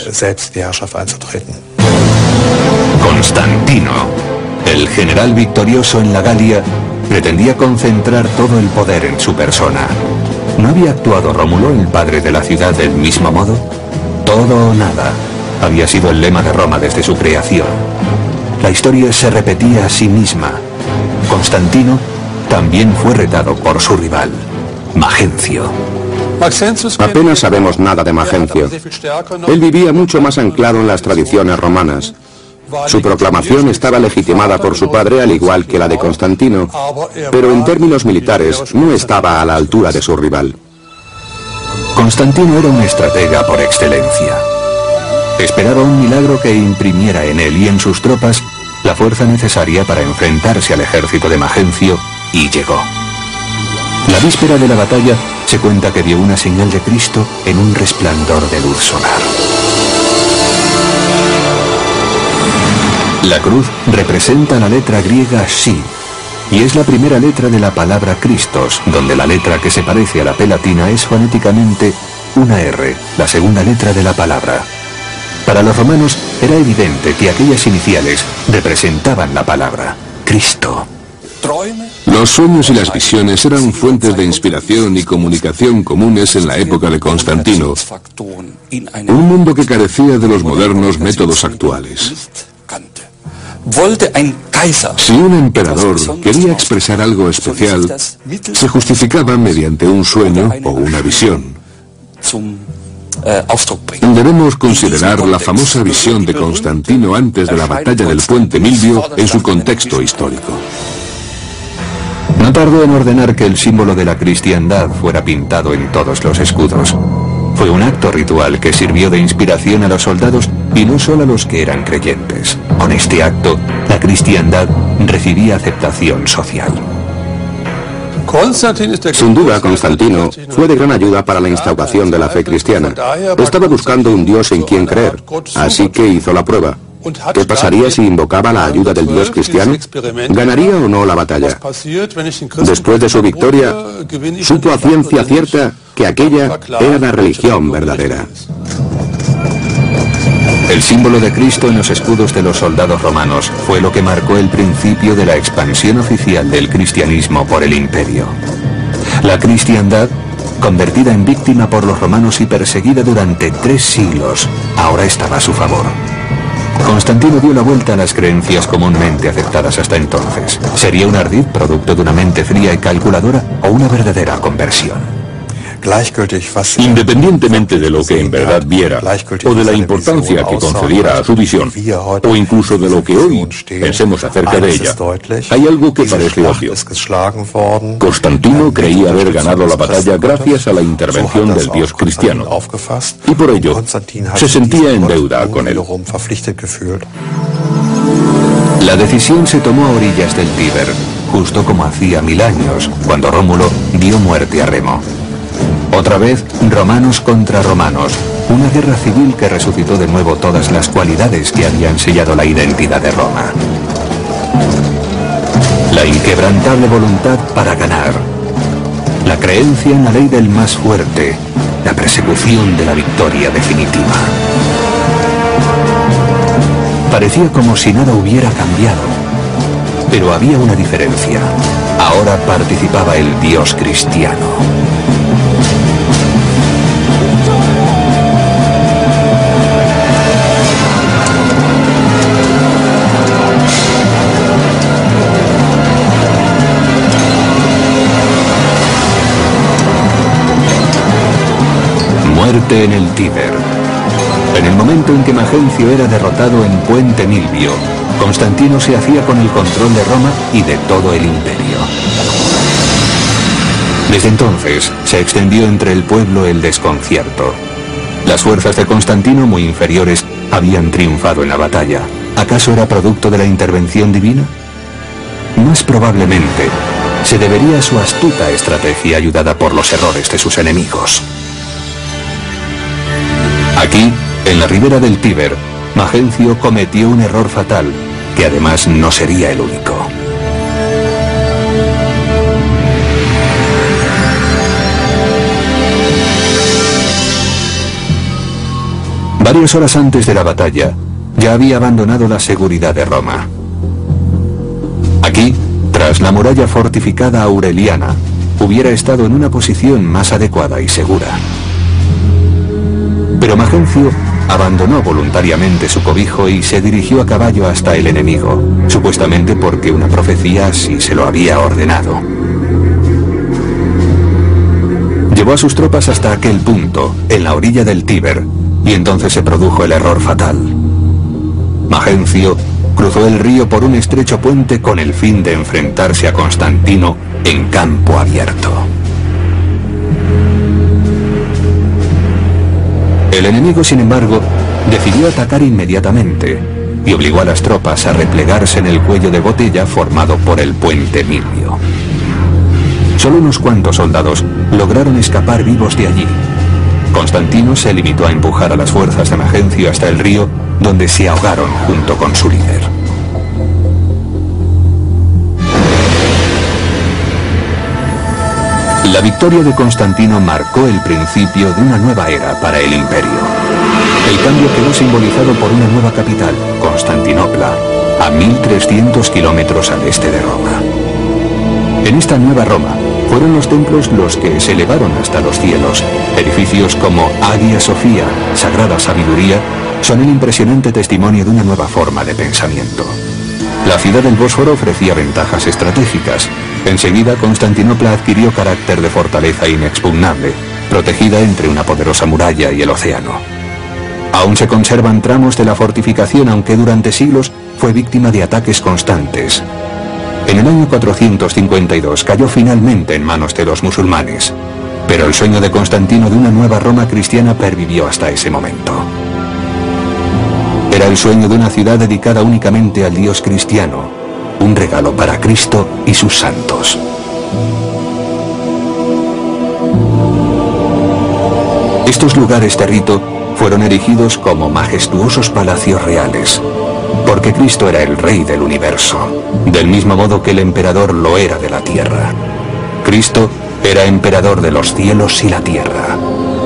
S1: Constantino, el general victorioso en la Galia, pretendía concentrar todo el poder en su persona. ¿No había actuado Rómulo, el padre de la ciudad, del mismo modo? Todo o nada había sido el lema de Roma desde su creación. La historia se repetía a sí misma. Constantino también fue retado por su rival, Magencio.
S2: Apenas sabemos nada de Magencio. Él vivía mucho más anclado en las tradiciones romanas. Su proclamación estaba legitimada por su padre, al igual que la de Constantino, pero en términos militares no estaba a la altura de su rival.
S1: Constantino era un estratega por excelencia. Esperaba un milagro que imprimiera en él y en sus tropas la fuerza necesaria para enfrentarse al ejército de Magencio, y llegó. La víspera de la batalla se cuenta que vio una señal de Cristo en un resplandor de luz solar. La cruz representa la letra griega Xi, y es la primera letra de la palabra Christos, donde la letra que se parece a la P latina es fonéticamente una R, la segunda letra de la palabra. Para los romanos era evidente que aquellas iniciales representaban la palabra Cristo.
S5: Los sueños y las visiones eran fuentes de inspiración y comunicación comunes en la época de Constantino, un mundo que carecía de los modernos métodos actuales. Si un emperador quería expresar algo especial, se justificaba mediante un sueño o una visión. Debemos considerar la famosa visión de Constantino antes de la batalla del puente Milvio en su contexto histórico.
S1: No tardó en ordenar que el símbolo de la cristiandad fuera pintado en todos los escudos. Fue un acto ritual que sirvió de inspiración a los soldados y no solo a los que eran creyentes. Con este acto, la cristiandad recibía aceptación social.
S2: Sin duda, Constantino fue de gran ayuda para la instauración de la fe cristiana. Estaba buscando un Dios en quien creer, así que hizo la prueba. ¿Qué pasaría si invocaba la ayuda del Dios cristiano? ¿Ganaría o no la batalla? Después de su victoria, supo a ciencia cierta que aquella era la religión verdadera.
S1: El símbolo de Cristo en los escudos de los soldados romanos fue lo que marcó el principio de la expansión oficial del cristianismo por el imperio. La cristiandad, convertida en víctima por los romanos y perseguida durante tres siglos, ahora estaba a su favor. Constantino dio la vuelta a las creencias comúnmente aceptadas hasta entonces. ¿Sería un ardid producto de una mente fría y calculadora o una verdadera conversión?
S3: Independientemente de lo que en verdad viera, o de la importancia que concediera a su visión, o incluso de lo que hoy pensemos acerca de ella, hay algo que parece obvio. Constantino creía haber ganado la batalla gracias a la intervención del Dios cristiano, y por ello se sentía en deuda con él.
S1: La decisión se tomó a orillas del Tíber, justo como hacía mil años, cuando Rómulo dio muerte a Remo. Otra vez, romanos contra romanos, una guerra civil que resucitó de nuevo todas las cualidades que habían sellado la identidad de Roma. La inquebrantable voluntad para ganar, la creencia en la ley del más fuerte, la persecución de la victoria definitiva. Parecía como si nada hubiera cambiado, pero había una diferencia. Ahora participaba el Dios cristiano. Muerte en el Tíber. En el momento en que Magencio era derrotado en Puente Milvio, Constantino se hacía con el control de Roma y de todo el imperio. Desde entonces se extendió entre el pueblo el desconcierto. Las fuerzas de Constantino, muy inferiores, habían triunfado en la batalla. ¿Acaso era producto de la intervención divina? Más probablemente se debería a su astuta estrategia ayudada por los errores de sus enemigos. Aquí, en la ribera del Tíber, Magencio cometió un error fatal, que además no sería el único. Varias horas antes de la batalla, ya había abandonado la seguridad de Roma. Aquí, tras la muralla fortificada aureliana, hubiera estado en una posición más adecuada y segura. Pero Magencio abandonó voluntariamente su cobijo y se dirigió a caballo hasta el enemigo, supuestamente porque una profecía así se lo había ordenado. Llevó a sus tropas hasta aquel punto, en la orilla del Tíber, y entonces se produjo el error fatal. Magencio cruzó el río por un estrecho puente con el fin de enfrentarse a Constantino en campo abierto. El enemigo, sin embargo, decidió atacar inmediatamente y obligó a las tropas a replegarse en el cuello de botella formado por el puente Milvio. Solo unos cuantos soldados lograron escapar vivos de allí. Constantino se limitó a empujar a las fuerzas de Magencio hasta el río, donde se ahogaron junto con su líder. La victoria de Constantino marcó el principio de una nueva era para el imperio. El cambio quedó simbolizado por una nueva capital, Constantinopla, a mil trescientos kilómetros al este de Roma. En esta nueva Roma, fueron los templos los que se elevaron hasta los cielos. Edificios como Hagia Sofía, Sagrada Sabiduría, son el impresionante testimonio de una nueva forma de pensamiento. La ciudad del Bósforo ofrecía ventajas estratégicas. Enseguida, Constantinopla adquirió carácter de fortaleza inexpugnable, protegida entre una poderosa muralla y el océano. Aún se conservan tramos de la fortificación, aunque durante siglos fue víctima de ataques constantes. En el año cuatrocientos cincuenta y dos cayó finalmente en manos de los musulmanes, pero el sueño de Constantino de una nueva Roma cristiana pervivió hasta ese momento. Era el sueño de una ciudad dedicada únicamente al Dios cristiano, un regalo para Cristo y sus santos. Estos lugares de rito fueron erigidos como majestuosos palacios reales, porque Cristo era el Rey del universo, del mismo modo que el emperador lo era de la tierra. Cristo era emperador de los cielos y la tierra.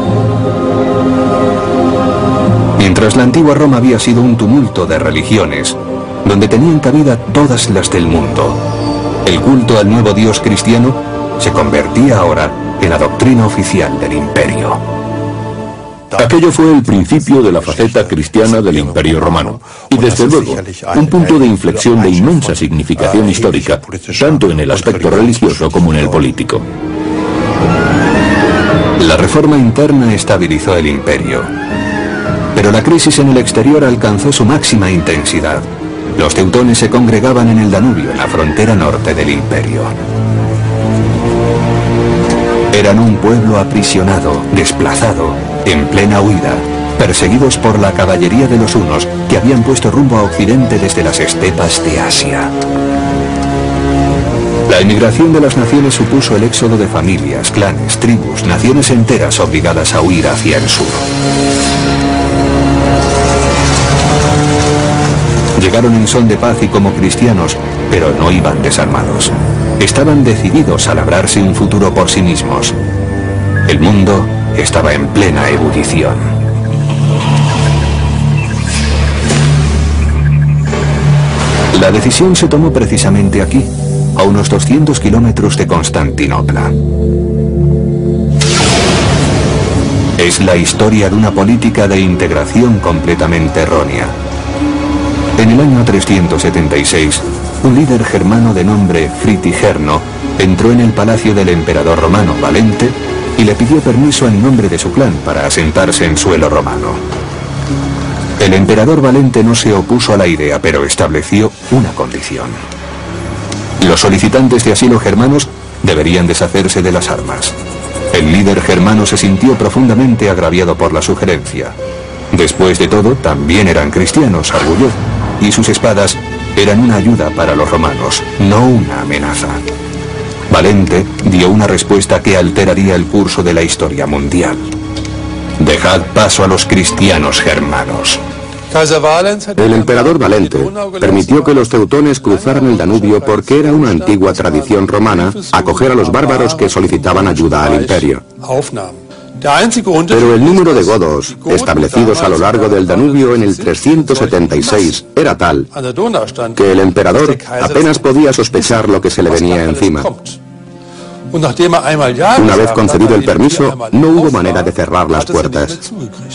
S1: Mientras la antigua Roma había sido un tumulto de religiones, donde tenían cabida todas las del mundo, el culto al nuevo Dios cristiano se convertía ahora en la doctrina oficial del imperio.
S3: Aquello fue el principio de la faceta cristiana del Imperio Romano, y desde luego, un punto de inflexión de inmensa significación histórica, tanto en el aspecto religioso como en el político.
S1: La reforma interna estabilizó el imperio, pero la crisis en el exterior alcanzó su máxima intensidad. Los teutones se congregaban en el Danubio, en la frontera norte del imperio. Eran un pueblo aprisionado, desplazado, en plena huida, perseguidos por la caballería de los hunos que habían puesto rumbo a occidente desde las estepas de Asia. La emigración de las naciones supuso el éxodo de familias, clanes, tribus, naciones enteras obligadas a huir hacia el sur. Llegaron en son de paz y como cristianos, pero no iban desarmados. Estaban decididos a labrarse un futuro por sí mismos. El mundo estaba en plena ebullición. La decisión se tomó precisamente aquí, a unos doscientos kilómetros de Constantinopla. Es la historia de una política de integración completamente errónea. En el año trescientos setenta y seis, un líder germano de nombre Fritigerno entró en el palacio del emperador romano Valente y le pidió permiso en nombre de su clan para asentarse en suelo romano. El emperador Valente no se opuso a la idea, pero estableció una condición. Los solicitantes de asilo germanos deberían deshacerse de las armas. El líder germano se sintió profundamente agraviado por la sugerencia. Después de todo, también eran cristianos, arguyó, y sus espadas eran una ayuda para los romanos, no una amenaza. Valente dio una respuesta que alteraría el curso de la historia mundial. Dejad paso a los cristianos germanos.
S2: El emperador Valente permitió que los teutones cruzaran el Danubio porque era una antigua tradición romana acoger a los bárbaros que solicitaban ayuda al imperio. Pero el número de godos establecidos a lo largo del Danubio en el trescientos setenta y seis era tal que el emperador apenas podía sospechar lo que se le venía encima. Una vez concedido el permiso, no hubo manera de cerrar las puertas.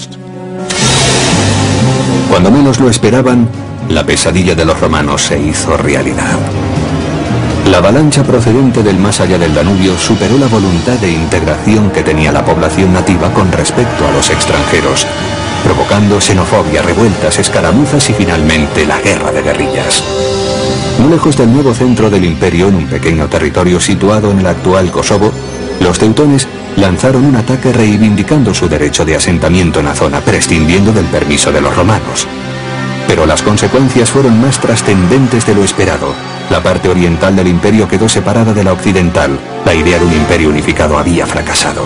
S1: Cuando menos lo esperaban, la pesadilla de los romanos se hizo realidad. La avalancha procedente del más allá del Danubio superó la voluntad de integración que tenía la población nativa con respecto a los extranjeros, provocando xenofobia, revueltas, escaramuzas y finalmente la guerra de guerrillas. Muy lejos del nuevo centro del imperio, en un pequeño territorio situado en el actual Kosovo, los teutones lanzaron un ataque reivindicando su derecho de asentamiento en la zona, prescindiendo del permiso de los romanos. Pero las consecuencias fueron más trascendentes de lo esperado. La parte oriental del imperio quedó separada de la occidental. La idea de un imperio unificado había fracasado.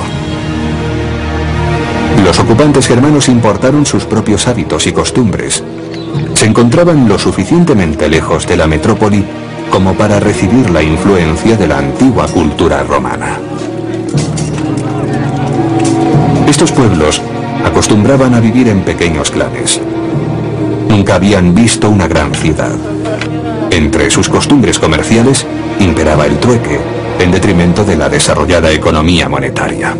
S1: Los ocupantes germanos importaron sus propios hábitos y costumbres. Se encontraban lo suficientemente lejos de la metrópoli como para recibir la influencia de la antigua cultura romana. Estos pueblos acostumbraban a vivir en pequeños clanes. Nunca habían visto una gran ciudad. Entre sus costumbres comerciales imperaba el trueque, en detrimento de la desarrollada economía monetaria.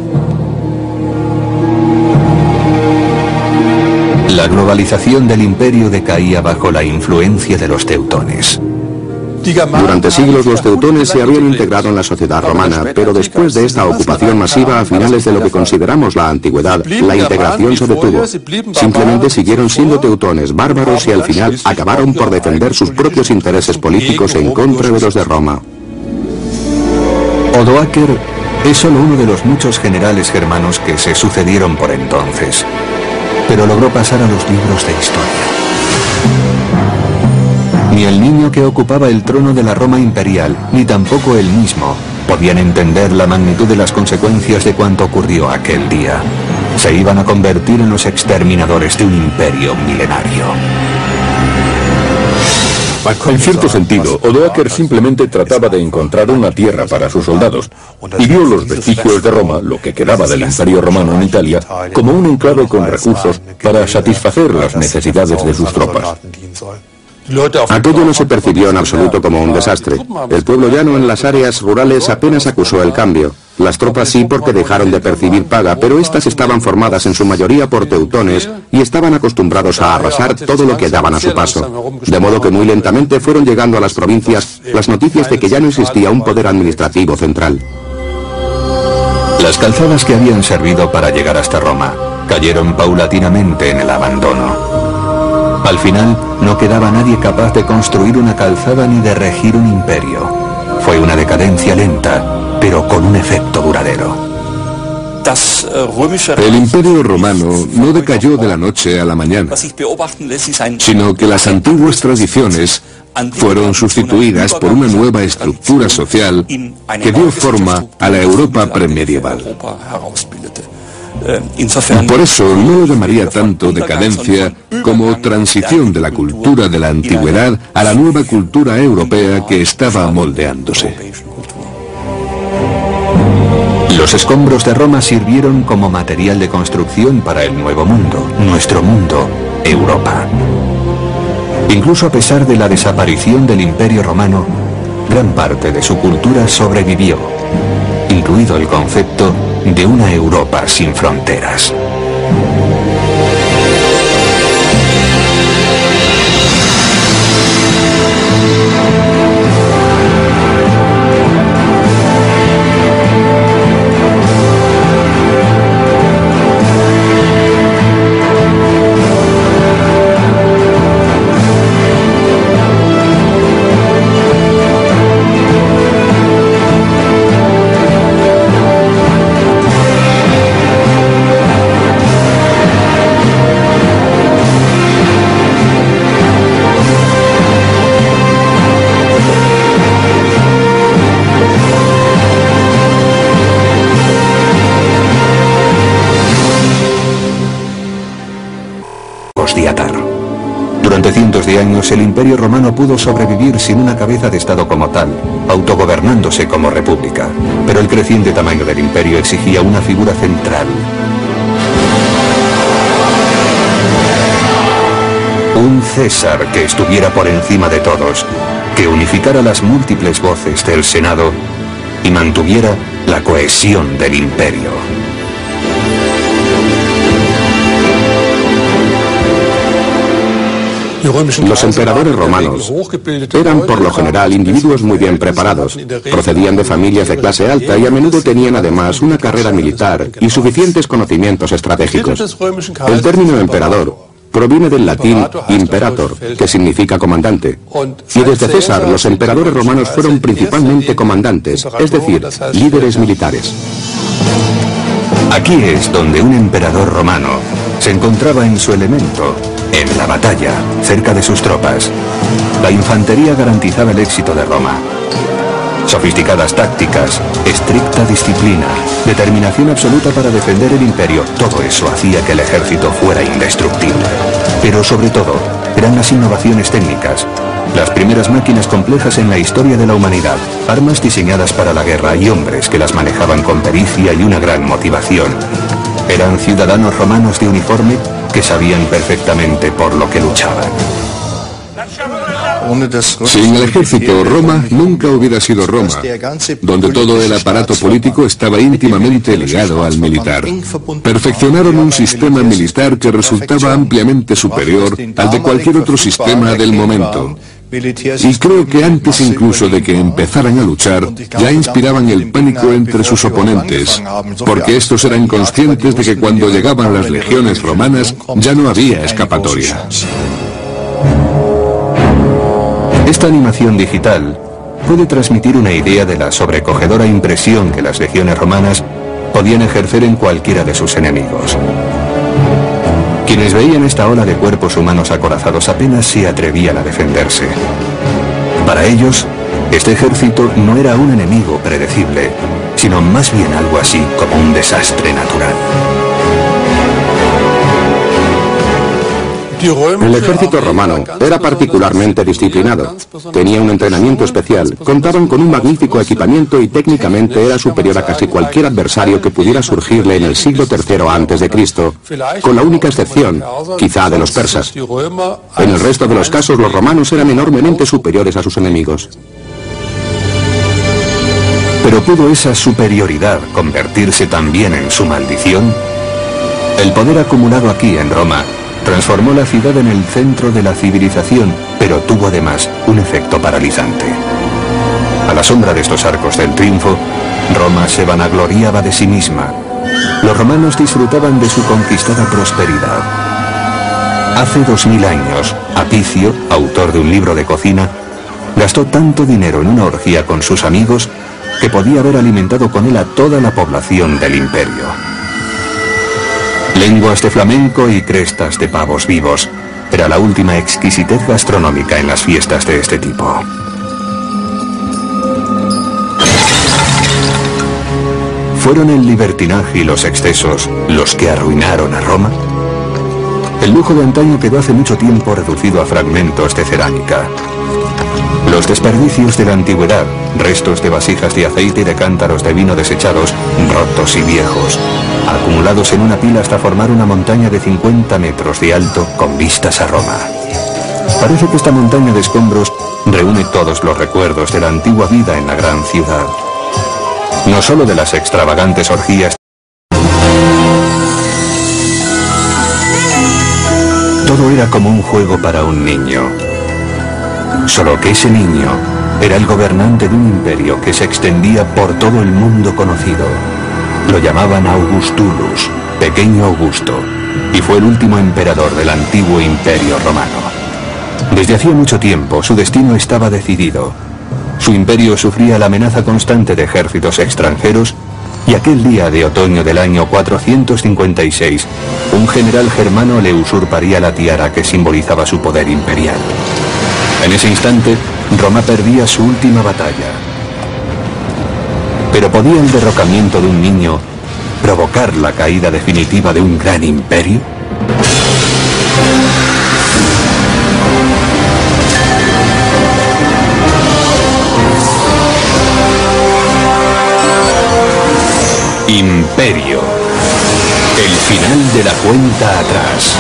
S1: La globalización del imperio decaía bajo la influencia de los teutones.
S2: Durante siglos los teutones se habían integrado en la sociedad romana, pero después de esta ocupación masiva a finales de lo que consideramos la antigüedad, la integración se detuvo. Simplemente siguieron siendo teutones, bárbaros y al final acabaron por defender sus propios intereses políticos en contra de los de Roma.
S1: Odoacer es solo uno de los muchos generales germanos que se sucedieron por entonces, pero logró pasar a los libros de historia. Ni el niño que ocupaba el trono de la Roma imperial, ni tampoco él mismo, podían entender la magnitud de las consecuencias de cuanto ocurrió aquel día. Se iban a convertir en los exterminadores de un imperio milenario.
S3: En cierto sentido, Odoacer simplemente trataba de encontrar una tierra para sus soldados y vio los vestigios de Roma, lo que quedaba del Imperio Romano en Italia, como un enclave con recursos para satisfacer las necesidades de sus tropas.
S2: Aquello no se percibió en absoluto como un desastre. El pueblo llano en las áreas rurales apenas acusó el cambio. Las tropas sí porque dejaron de percibir paga, pero estas estaban formadas en su mayoría por teutones y estaban acostumbrados a arrasar todo lo que daban a su paso. De modo que muy lentamente fueron llegando a las provincias las noticias de que ya no existía un poder administrativo central.
S1: Las calzadas que habían servido para llegar hasta Roma cayeron paulatinamente en el abandono. Al final, no quedaba nadie capaz de construir una calzada ni de regir un imperio. Fue una decadencia lenta, pero con un efecto duradero.
S5: El Imperio Romano no decayó de la noche a la mañana, sino que las antiguas tradiciones fueron sustituidas por una nueva estructura social que dio forma a la Europa premedieval. Por eso no lo llamaría tanto decadencia como transición de la cultura de la antigüedad a la nueva cultura europea que estaba moldeándose.
S1: Los escombros de Roma sirvieron como material de construcción para el nuevo mundo, nuestro mundo, Europa. Incluso a pesar de la desaparición del Imperio Romano, gran parte de su cultura sobrevivió, incluido el concepto de una Europa sin fronteras. Durante años el Imperio Romano pudo sobrevivir sin una cabeza de Estado como tal, autogobernándose como república. Pero el creciente tamaño del imperio exigía una figura central. Un César que estuviera por encima de todos, que unificara las múltiples voces del Senado y mantuviera la cohesión del imperio.
S2: Los emperadores romanos eran por lo general individuos muy bien preparados, procedían de familias de clase alta y a menudo tenían además una carrera militar y suficientes conocimientos estratégicos. El término emperador proviene del latín imperator, que significa comandante. Y desde César los emperadores romanos fueron principalmente comandantes, es decir, líderes militares.
S1: Aquí es donde un emperador romano se encontraba en su elemento, en la batalla, cerca de sus tropas. La infantería garantizaba el éxito de Roma. Sofisticadas tácticas, estricta disciplina, determinación absoluta para defender el imperio, todo eso hacía que el ejército fuera indestructible. Pero sobre todo, eran las innovaciones técnicas, las primeras máquinas complejas en la historia de la humanidad, armas diseñadas para la guerra y hombres que las manejaban con pericia y una gran motivación. Eran ciudadanos romanos de uniforme que sabían perfectamente por lo que luchaban.
S5: Sin el ejército, Roma nunca hubiera sido Roma, donde todo el aparato político estaba íntimamente ligado al militar. Perfeccionaron un sistema militar que resultaba ampliamente superior al de cualquier otro sistema del momento. Y creo que antes incluso de que empezaran a luchar, ya inspiraban el pánico entre sus oponentes, porque estos eran conscientes de que cuando llegaban las legiones romanas ya no había escapatoria.
S1: Esta animación digital puede transmitir una idea de la sobrecogedora impresión que las legiones romanas podían ejercer en cualquiera de sus enemigos. Quienes veían esta ola de cuerpos humanos acorazados apenas se atrevían a defenderse. Para ellos, este ejército no era un enemigo predecible, sino más bien algo así como un desastre natural.
S2: El ejército romano era particularmente disciplinado, tenía un entrenamiento especial, contaban con un magnífico equipamiento y técnicamente era superior a casi cualquier adversario que pudiera surgirle en el siglo tercero antes de Cristo, con la única excepción, quizá, de los persas. En el resto de los casos los romanos eran enormemente superiores a sus enemigos.
S1: ¿Pero pudo esa superioridad convertirse también en su maldición? El poder acumulado aquí en Roma transformó la ciudad en el centro de la civilización, pero tuvo además un efecto paralizante. A la sombra de estos arcos del triunfo, Roma se vanagloriaba de sí misma. Los romanos disfrutaban de su conquistada prosperidad. Hace dos mil años, Apicio, autor de un libro de cocina, gastó tanto dinero en una orgía con sus amigos que podía haber alimentado con él a toda la población del imperio. Lenguas de flamenco y crestas de pavos vivos era la última exquisitez gastronómica en las fiestas de este tipo. ¿Fueron el libertinaje y los excesos los que arruinaron a Roma? El lujo de antaño quedó hace mucho tiempo reducido a fragmentos de cerámica. Los desperdicios de la antigüedad, restos de vasijas de aceite y de cántaros de vino desechados, rotos y viejos, acumulados en una pila hasta formar una montaña de cincuenta metros de alto con vistas a Roma. Parece que esta montaña de escombros reúne todos los recuerdos de la antigua vida en la gran ciudad. No solo de las extravagantes orgías. Todo era como un juego para un niño. Solo que ese niño era el gobernante de un imperio que se extendía por todo el mundo conocido. Lo llamaban Augustulus, pequeño Augusto, y fue el último emperador del antiguo imperio romano. Desde hacía mucho tiempo su destino estaba decidido. Su imperio sufría la amenaza constante de ejércitos extranjeros y aquel día de otoño del año cuatrocientos cincuenta y seis, un general germano le usurparía la tiara que simbolizaba su poder imperial. En ese instante, Roma perdía su última batalla. ¿Pero podía el derrocamiento de un niño provocar la caída definitiva de un gran imperio? Imperio. El final de la cuenta atrás.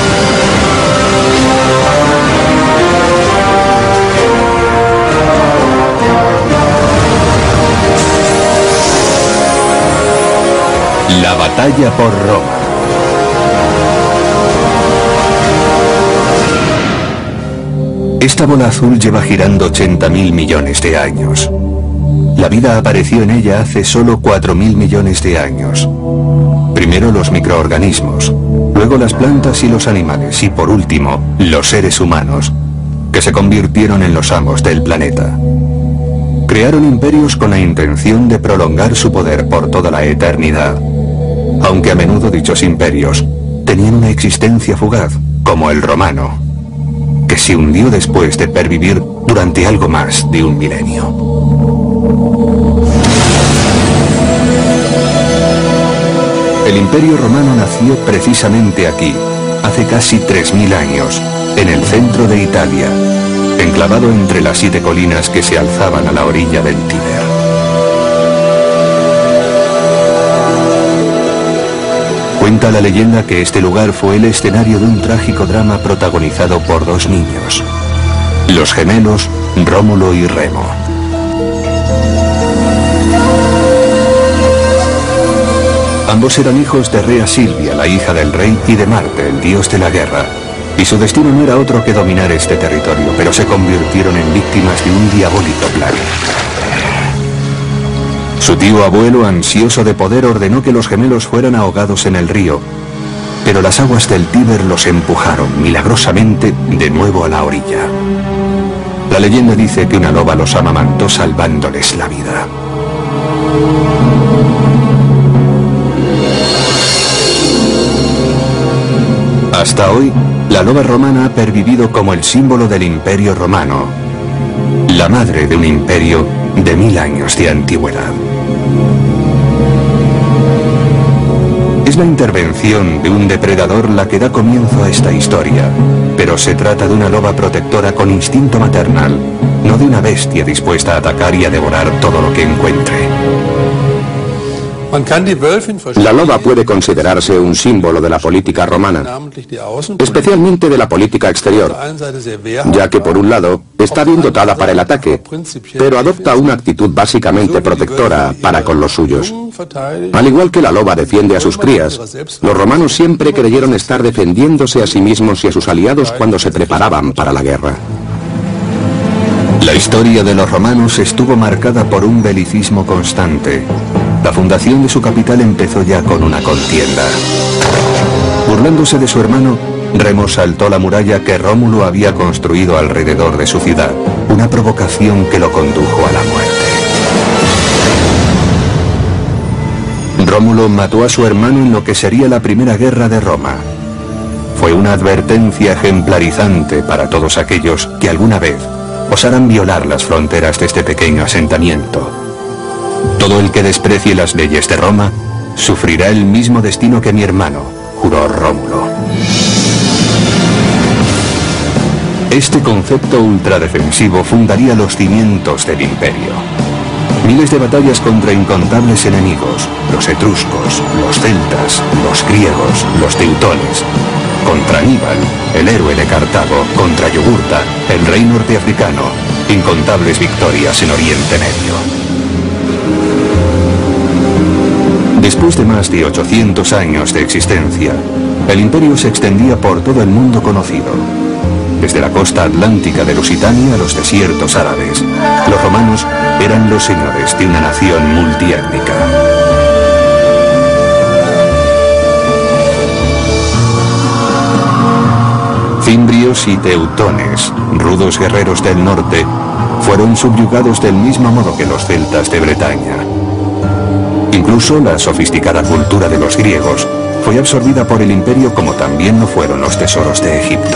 S1: La batalla por Roma. Esta bola azul lleva girando ochenta mil millones de años. La vida apareció en ella hace solo cuatro mil millones de años. Primero los microorganismos, luego las plantas y los animales y por último los seres humanos, que se convirtieron en los amos del planeta. Crearon imperios con la intención de prolongar su poder por toda la eternidad, aunque a menudo dichos imperios tenían una existencia fugaz, como el romano, que se hundió después de pervivir durante algo más de un milenio. El Imperio Romano nació precisamente aquí, hace casi tres mil años, en el centro de Italia, enclavado entre las siete colinas que se alzaban a la orilla del Tíber. Cuenta la leyenda que este lugar fue el escenario de un trágico drama protagonizado por dos niños, los gemelos Rómulo y Remo. Ambos eran hijos de Rea Silvia, la hija del rey, y de Marte, el dios de la guerra. Y su destino no era otro que dominar este territorio, pero se convirtieron en víctimas de un diabólico plan. Su tío abuelo, ansioso de poder, ordenó que los gemelos fueran ahogados en el río, pero las aguas del Tíber los empujaron milagrosamente de nuevo a la orilla. La leyenda dice que una loba los amamantó salvándoles la vida. Hasta hoy, la loba romana ha pervivido como el símbolo del Imperio Romano, la madre de un imperio de mil años de antigüedad. Es la intervención de un depredador la que da comienzo a esta historia, pero se trata de una loba protectora con instinto maternal, no de una bestia dispuesta a atacar y a devorar todo lo que encuentre.
S2: La loba puede considerarse un símbolo de la política romana, especialmente de la política exterior, ya que por un lado está bien dotada para el ataque, pero adopta una actitud básicamente protectora para con los suyos. Al igual que la loba defiende a sus crías, los romanos siempre creyeron estar defendiéndose a sí mismos y a sus aliados cuando se preparaban para la guerra.
S1: La historia de los romanos estuvo marcada por un belicismo constante. La fundación de su capital empezó ya con una contienda. Burlándose de su hermano, Remo saltó la muralla que Rómulo había construido alrededor de su ciudad, una provocación que lo condujo a la muerte. Rómulo mató a su hermano en lo que sería la primera guerra de Roma. Fue una advertencia ejemplarizante para todos aquellos que alguna vez osaran violar las fronteras de este pequeño asentamiento. Todo el que desprecie las leyes de Roma sufrirá el mismo destino que mi hermano, juró Rómulo. Este concepto ultradefensivo fundaría los cimientos del imperio. Miles de batallas contra incontables enemigos, los etruscos, los celtas, los griegos, los teutones, contra Aníbal, el héroe de Cartago, contra Yugurta, el rey norteafricano, incontables victorias en Oriente Medio. Después de más de ochocientos años de existencia, el imperio se extendía por todo el mundo conocido. Desde la costa atlántica de Lusitania a los desiertos árabes, los romanos eran los señores de una nación multiétnica. Cimbrios y teutones, rudos guerreros del norte, fueron subyugados del mismo modo que los celtas de Bretaña. Incluso la sofisticada cultura de los griegos fue absorbida por el imperio, como también lo fueron los tesoros de Egipto.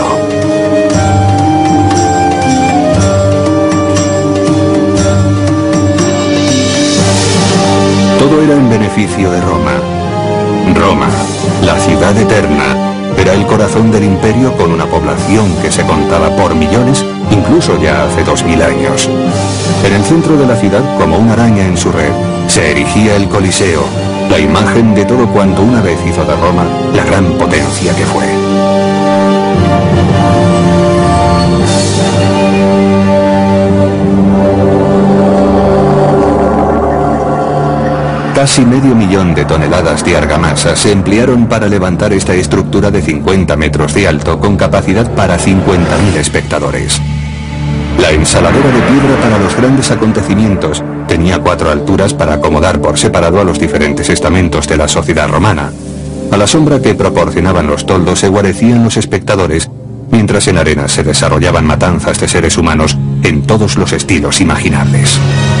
S1: Todo era en beneficio de Roma. Roma, la ciudad eterna, era el corazón del imperio con una población que se contaba por millones, incluso ya hace dos mil años. En el centro de la ciudad, como una araña en su red, se erigía el Coliseo, la imagen de todo cuanto una vez hizo de Roma la gran potencia que fue. Casi medio millón de toneladas de argamasa se emplearon para levantar esta estructura de cincuenta metros de alto con capacidad para cincuenta mil espectadores. La ensaladora de piedra para los grandes acontecimientos tenía cuatro alturas para acomodar por separado a los diferentes estamentos de la sociedad romana. A la sombra que proporcionaban los toldos se guarecían los espectadores, mientras en arenas se desarrollaban matanzas de seres humanos en todos los estilos imaginables.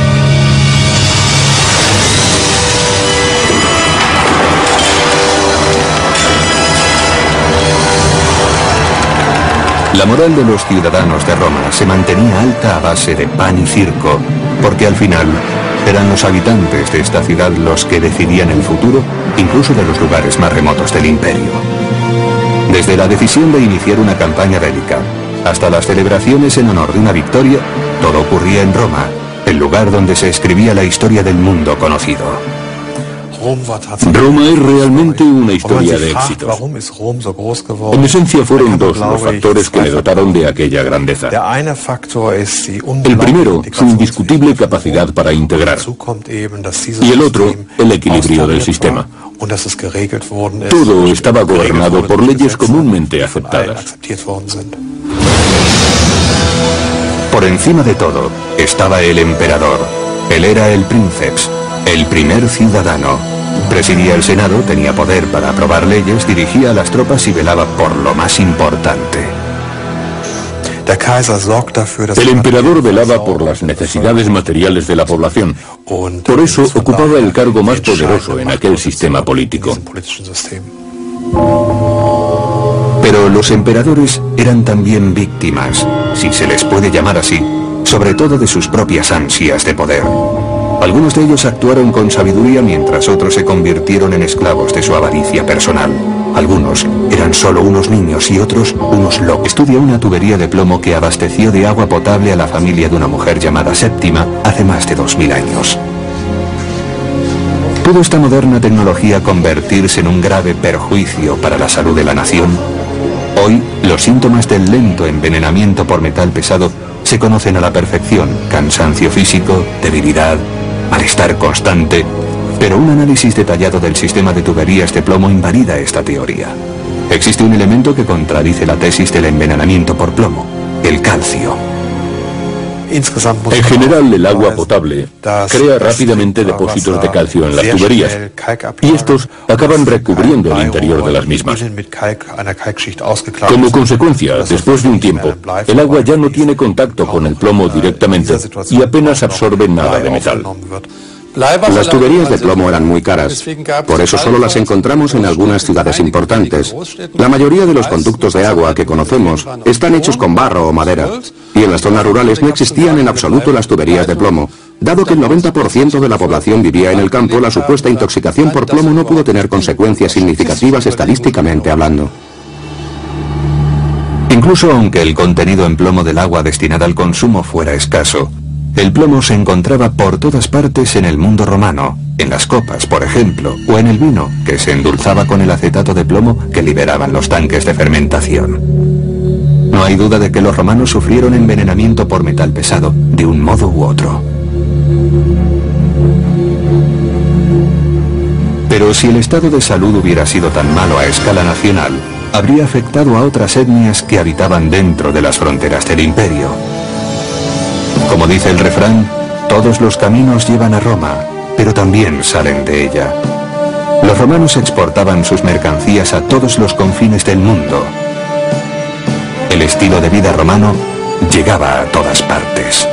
S1: La moral de los ciudadanos de Roma se mantenía alta a base de pan y circo, porque al final eran los habitantes de esta ciudad los que decidían el futuro, incluso de los lugares más remotos del imperio. Desde la decisión de iniciar una campaña bélica hasta las celebraciones en honor de una victoria, todo ocurría en Roma, el lugar donde se escribía la historia del mundo conocido.
S3: Roma es realmente una historia de éxitos. En esencia fueron dos los factores que le dotaron de aquella grandeza. El primero, su indiscutible capacidad para integrar, y el otro, el equilibrio del sistema. Todo estaba gobernado por leyes comúnmente aceptadas.
S1: Por encima de todo estaba el emperador. Él era el princeps, el primer ciudadano. Presidía el Senado, tenía poder para aprobar leyes, dirigía a las tropas y velaba por lo más importante.
S3: El emperador velaba por las necesidades materiales de la población. Por eso ocupaba el cargo más poderoso en aquel sistema político.
S1: Pero los emperadores eran también víctimas, si se les puede llamar así, sobre todo de sus propias ansias de poder. Algunos de ellos actuaron con sabiduría mientras otros se convirtieron en esclavos de su avaricia personal. Algunos eran solo unos niños y otros unos locos. Estudia una tubería de plomo que abasteció de agua potable a la familia de una mujer llamada Séptima hace más de dos mil años. ¿Pudo esta moderna tecnología convertirse en un grave perjuicio para la salud de la nación? Hoy, los síntomas del lento envenenamiento por metal pesado se conocen a la perfección: cansancio físico, debilidad, malestar constante, pero un análisis detallado del sistema de tuberías de plomo invalida esta teoría. Existe un elemento que contradice la tesis del envenenamiento por plomo: el calcio.
S3: En general, el agua potable crea rápidamente depósitos de calcio en las tuberías, y estos acaban recubriendo el interior de las mismas. Como consecuencia, después de un tiempo, el agua ya no tiene contacto con el plomo directamente y apenas absorbe nada de metal.
S2: Las tuberías de plomo eran muy caras, por eso solo las encontramos en algunas ciudades importantes. La mayoría de los conductos de agua que conocemos están hechos con barro o madera, y en las zonas rurales no existían en absoluto las tuberías de plomo. Dado que el noventa por ciento de la población vivía en el campo, la supuesta intoxicación por plomo no pudo tener consecuencias significativas estadísticamente hablando.
S1: Incluso aunque el contenido en plomo del agua destinada al consumo fuera escaso, el plomo se encontraba por todas partes en el mundo romano, en las copas, por ejemplo, o en el vino, que se endulzaba con el acetato de plomo que liberaban los tanques de fermentación. No hay duda de que los romanos sufrieron envenenamiento por metal pesado, de un modo u otro. Pero si el estado de salud hubiera sido tan malo a escala nacional, habría afectado a otras etnias que habitaban dentro de las fronteras del imperio. Como dice el refrán, todos los caminos llevan a Roma, pero también salen de ella. Los romanos exportaban sus mercancías a todos los confines del mundo. El estilo de vida romano llegaba a todas partes.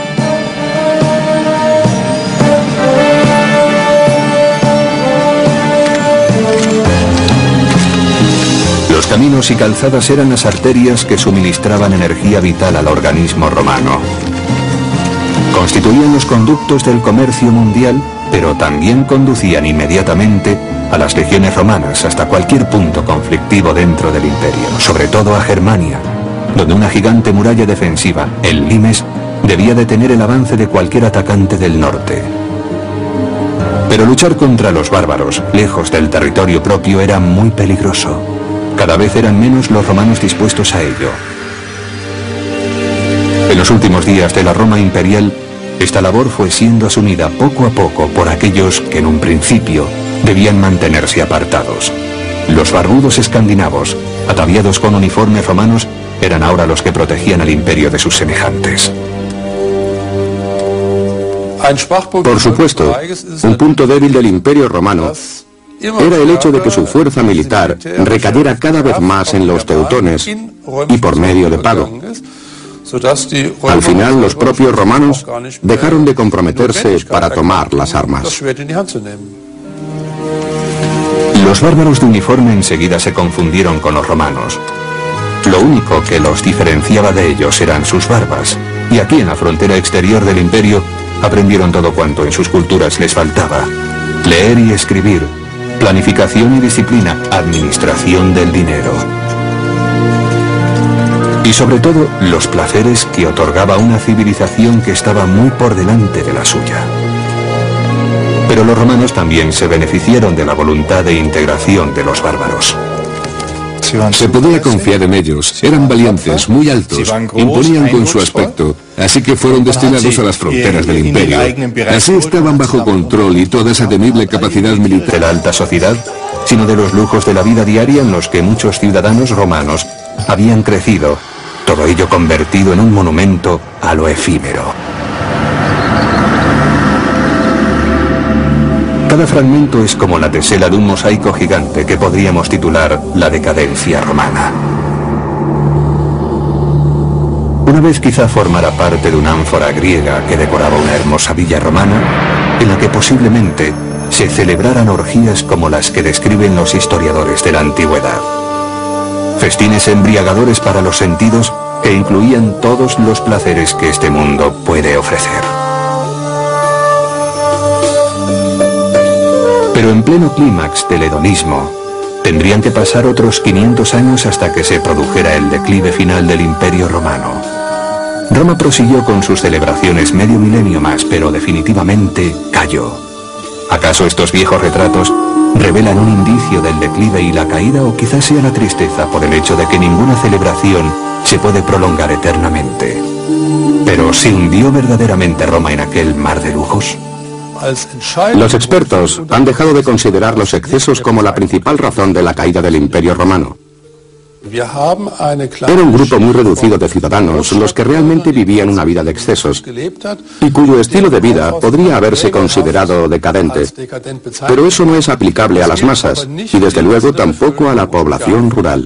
S1: Los caminos y calzadas eran las arterias que suministraban energía vital al organismo romano. Constituían los conductos del comercio mundial, pero también conducían inmediatamente a las legiones romanas hasta cualquier punto conflictivo dentro del imperio, sobre todo a Germania, donde una gigante muralla defensiva, el limes, debía detener el avance de cualquier atacante del norte. Pero luchar contra los bárbaros, lejos del territorio propio, era muy peligroso. Cada vez eran menos los romanos dispuestos a ello. En los últimos días de la Roma imperial, esta labor fue siendo asumida poco a poco por aquellos que en un principio debían mantenerse apartados. Los barbudos escandinavos, ataviados con uniformes romanos, eran ahora los que protegían el imperio de sus semejantes.
S2: Por supuesto, un punto débil del Imperio Romano era el hecho de que su fuerza militar recayera cada vez más en los teutones y por medio de pago. Al final, los propios romanos dejaron de comprometerse para tomar las armas.
S1: Los bárbaros de uniforme enseguida se confundieron con los romanos. Lo único que los diferenciaba de ellos eran sus barbas, y aquí en la frontera exterior del imperio aprendieron todo cuanto en sus culturas les faltaba: leer y escribir, planificación y disciplina, administración del dinero. Y sobre todo, los placeres que otorgaba una civilización que estaba muy por delante de la suya. Pero los romanos también se beneficiaron de la voluntad de integración de los bárbaros.
S5: Se podía confiar en ellos, eran valientes, muy altos, imponían con su aspecto, así que fueron destinados a las fronteras del imperio. Así estaban bajo control y toda esa temible capacidad militar
S1: de la alta sociedad, sino de los lujos de la vida diaria en los que muchos ciudadanos romanos habían crecido, todo ello convertido en un monumento a lo efímero. Cada fragmento es como la tesela de un mosaico gigante que podríamos titular la decadencia romana. Una vez quizá formara parte de una ánfora griega que decoraba una hermosa villa romana, en la que posiblemente se celebraran orgías como las que describen los historiadores de la antigüedad. Festines embriagadores para los sentidos que incluían todos los placeres que este mundo puede ofrecer. Pero en pleno clímax del hedonismo, tendrían que pasar otros quinientos años hasta que se produjera el declive final del Imperio Romano. Roma prosiguió con sus celebraciones medio milenio más, pero definitivamente cayó. ¿Acaso estos viejos retratos revelan un indicio del declive y la caída, o quizás sea la tristeza por el hecho de que ninguna celebración se puede prolongar eternamente? ¿Pero se hundió verdaderamente Roma en aquel mar de lujos?
S2: Los expertos han dejado de considerar los excesos como la principal razón de la caída del Imperio Romano. Era un grupo muy reducido de ciudadanos los que realmente vivían una vida de excesos y cuyo estilo de vida podría haberse considerado decadente. Pero eso no es aplicable a las masas y desde luego tampoco a la población rural.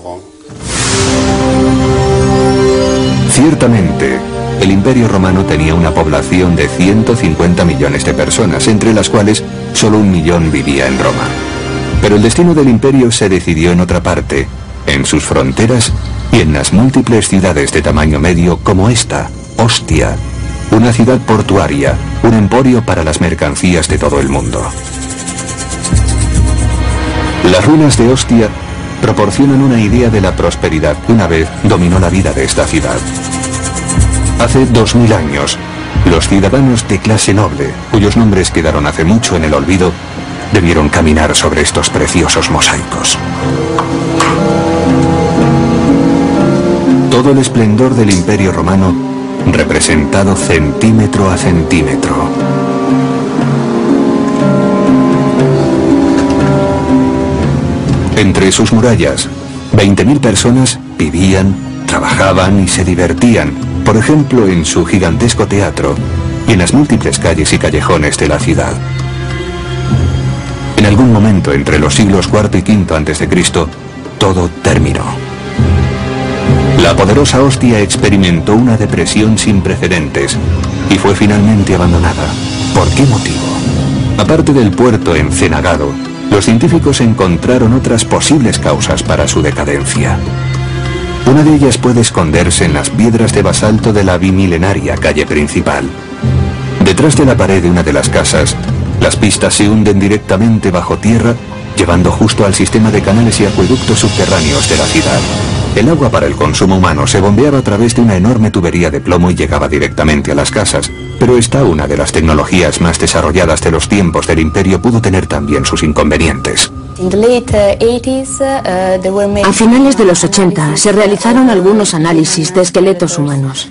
S1: Ciertamente, el Imperio Romano tenía una población de ciento cincuenta millones de personas, entre las cuales solo un millón vivía en Roma. Pero el destino del imperio se decidió en otra parte, en sus fronteras y en las múltiples ciudades de tamaño medio como esta, Ostia, una ciudad portuaria, un emporio para las mercancías de todo el mundo. Las ruinas de Ostia proporcionan una idea de la prosperidad que una vez dominó la vida de esta ciudad. Hace dos mil años, los ciudadanos de clase noble, cuyos nombres quedaron hace mucho en el olvido, debieron caminar sobre estos preciosos mosaicos. Todo el esplendor del Imperio Romano representado centímetro a centímetro. Entre sus murallas, veinte mil personas vivían, trabajaban y se divertían, por ejemplo en su gigantesco teatro y en las múltiples calles y callejones de la ciudad. En algún momento entre los siglos cuarto y quinto antes de Cristo, todo terminó. La poderosa Ostia experimentó una depresión sin precedentes y fue finalmente abandonada. ¿Por qué motivo? Aparte del puerto encenagado, los científicos encontraron otras posibles causas para su decadencia. Una de ellas puede esconderse en las piedras de basalto de la bimilenaria calle principal. Detrás de la pared de una de las casas, las pistas se hunden directamente bajo tierra, llevando justo al sistema de canales y acueductos subterráneos de la ciudad. El agua para el consumo humano se bombeaba a través de una enorme tubería de plomo y llegaba directamente a las casas, Pero esta, una de las tecnologías más desarrolladas de los tiempos del imperio, pudo tener también sus inconvenientes.
S4: A finales de los ochenta se realizaron algunos análisis de esqueletos humanos.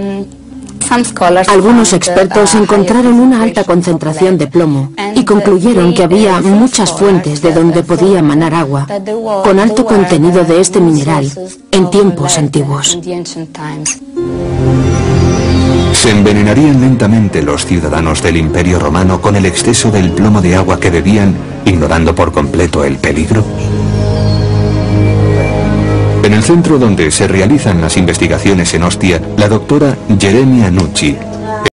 S4: Algunos expertos encontraron una alta concentración de plomo y concluyeron que había muchas fuentes de donde podía emanar agua con alto contenido de este mineral en tiempos antiguos.
S1: ¿Se envenenarían lentamente los ciudadanos del Imperio Romano con el exceso del plomo de agua que bebían, ignorando por completo el peligro? En el centro donde se realizan las investigaciones en Ostia, la doctora Jeremia Nucci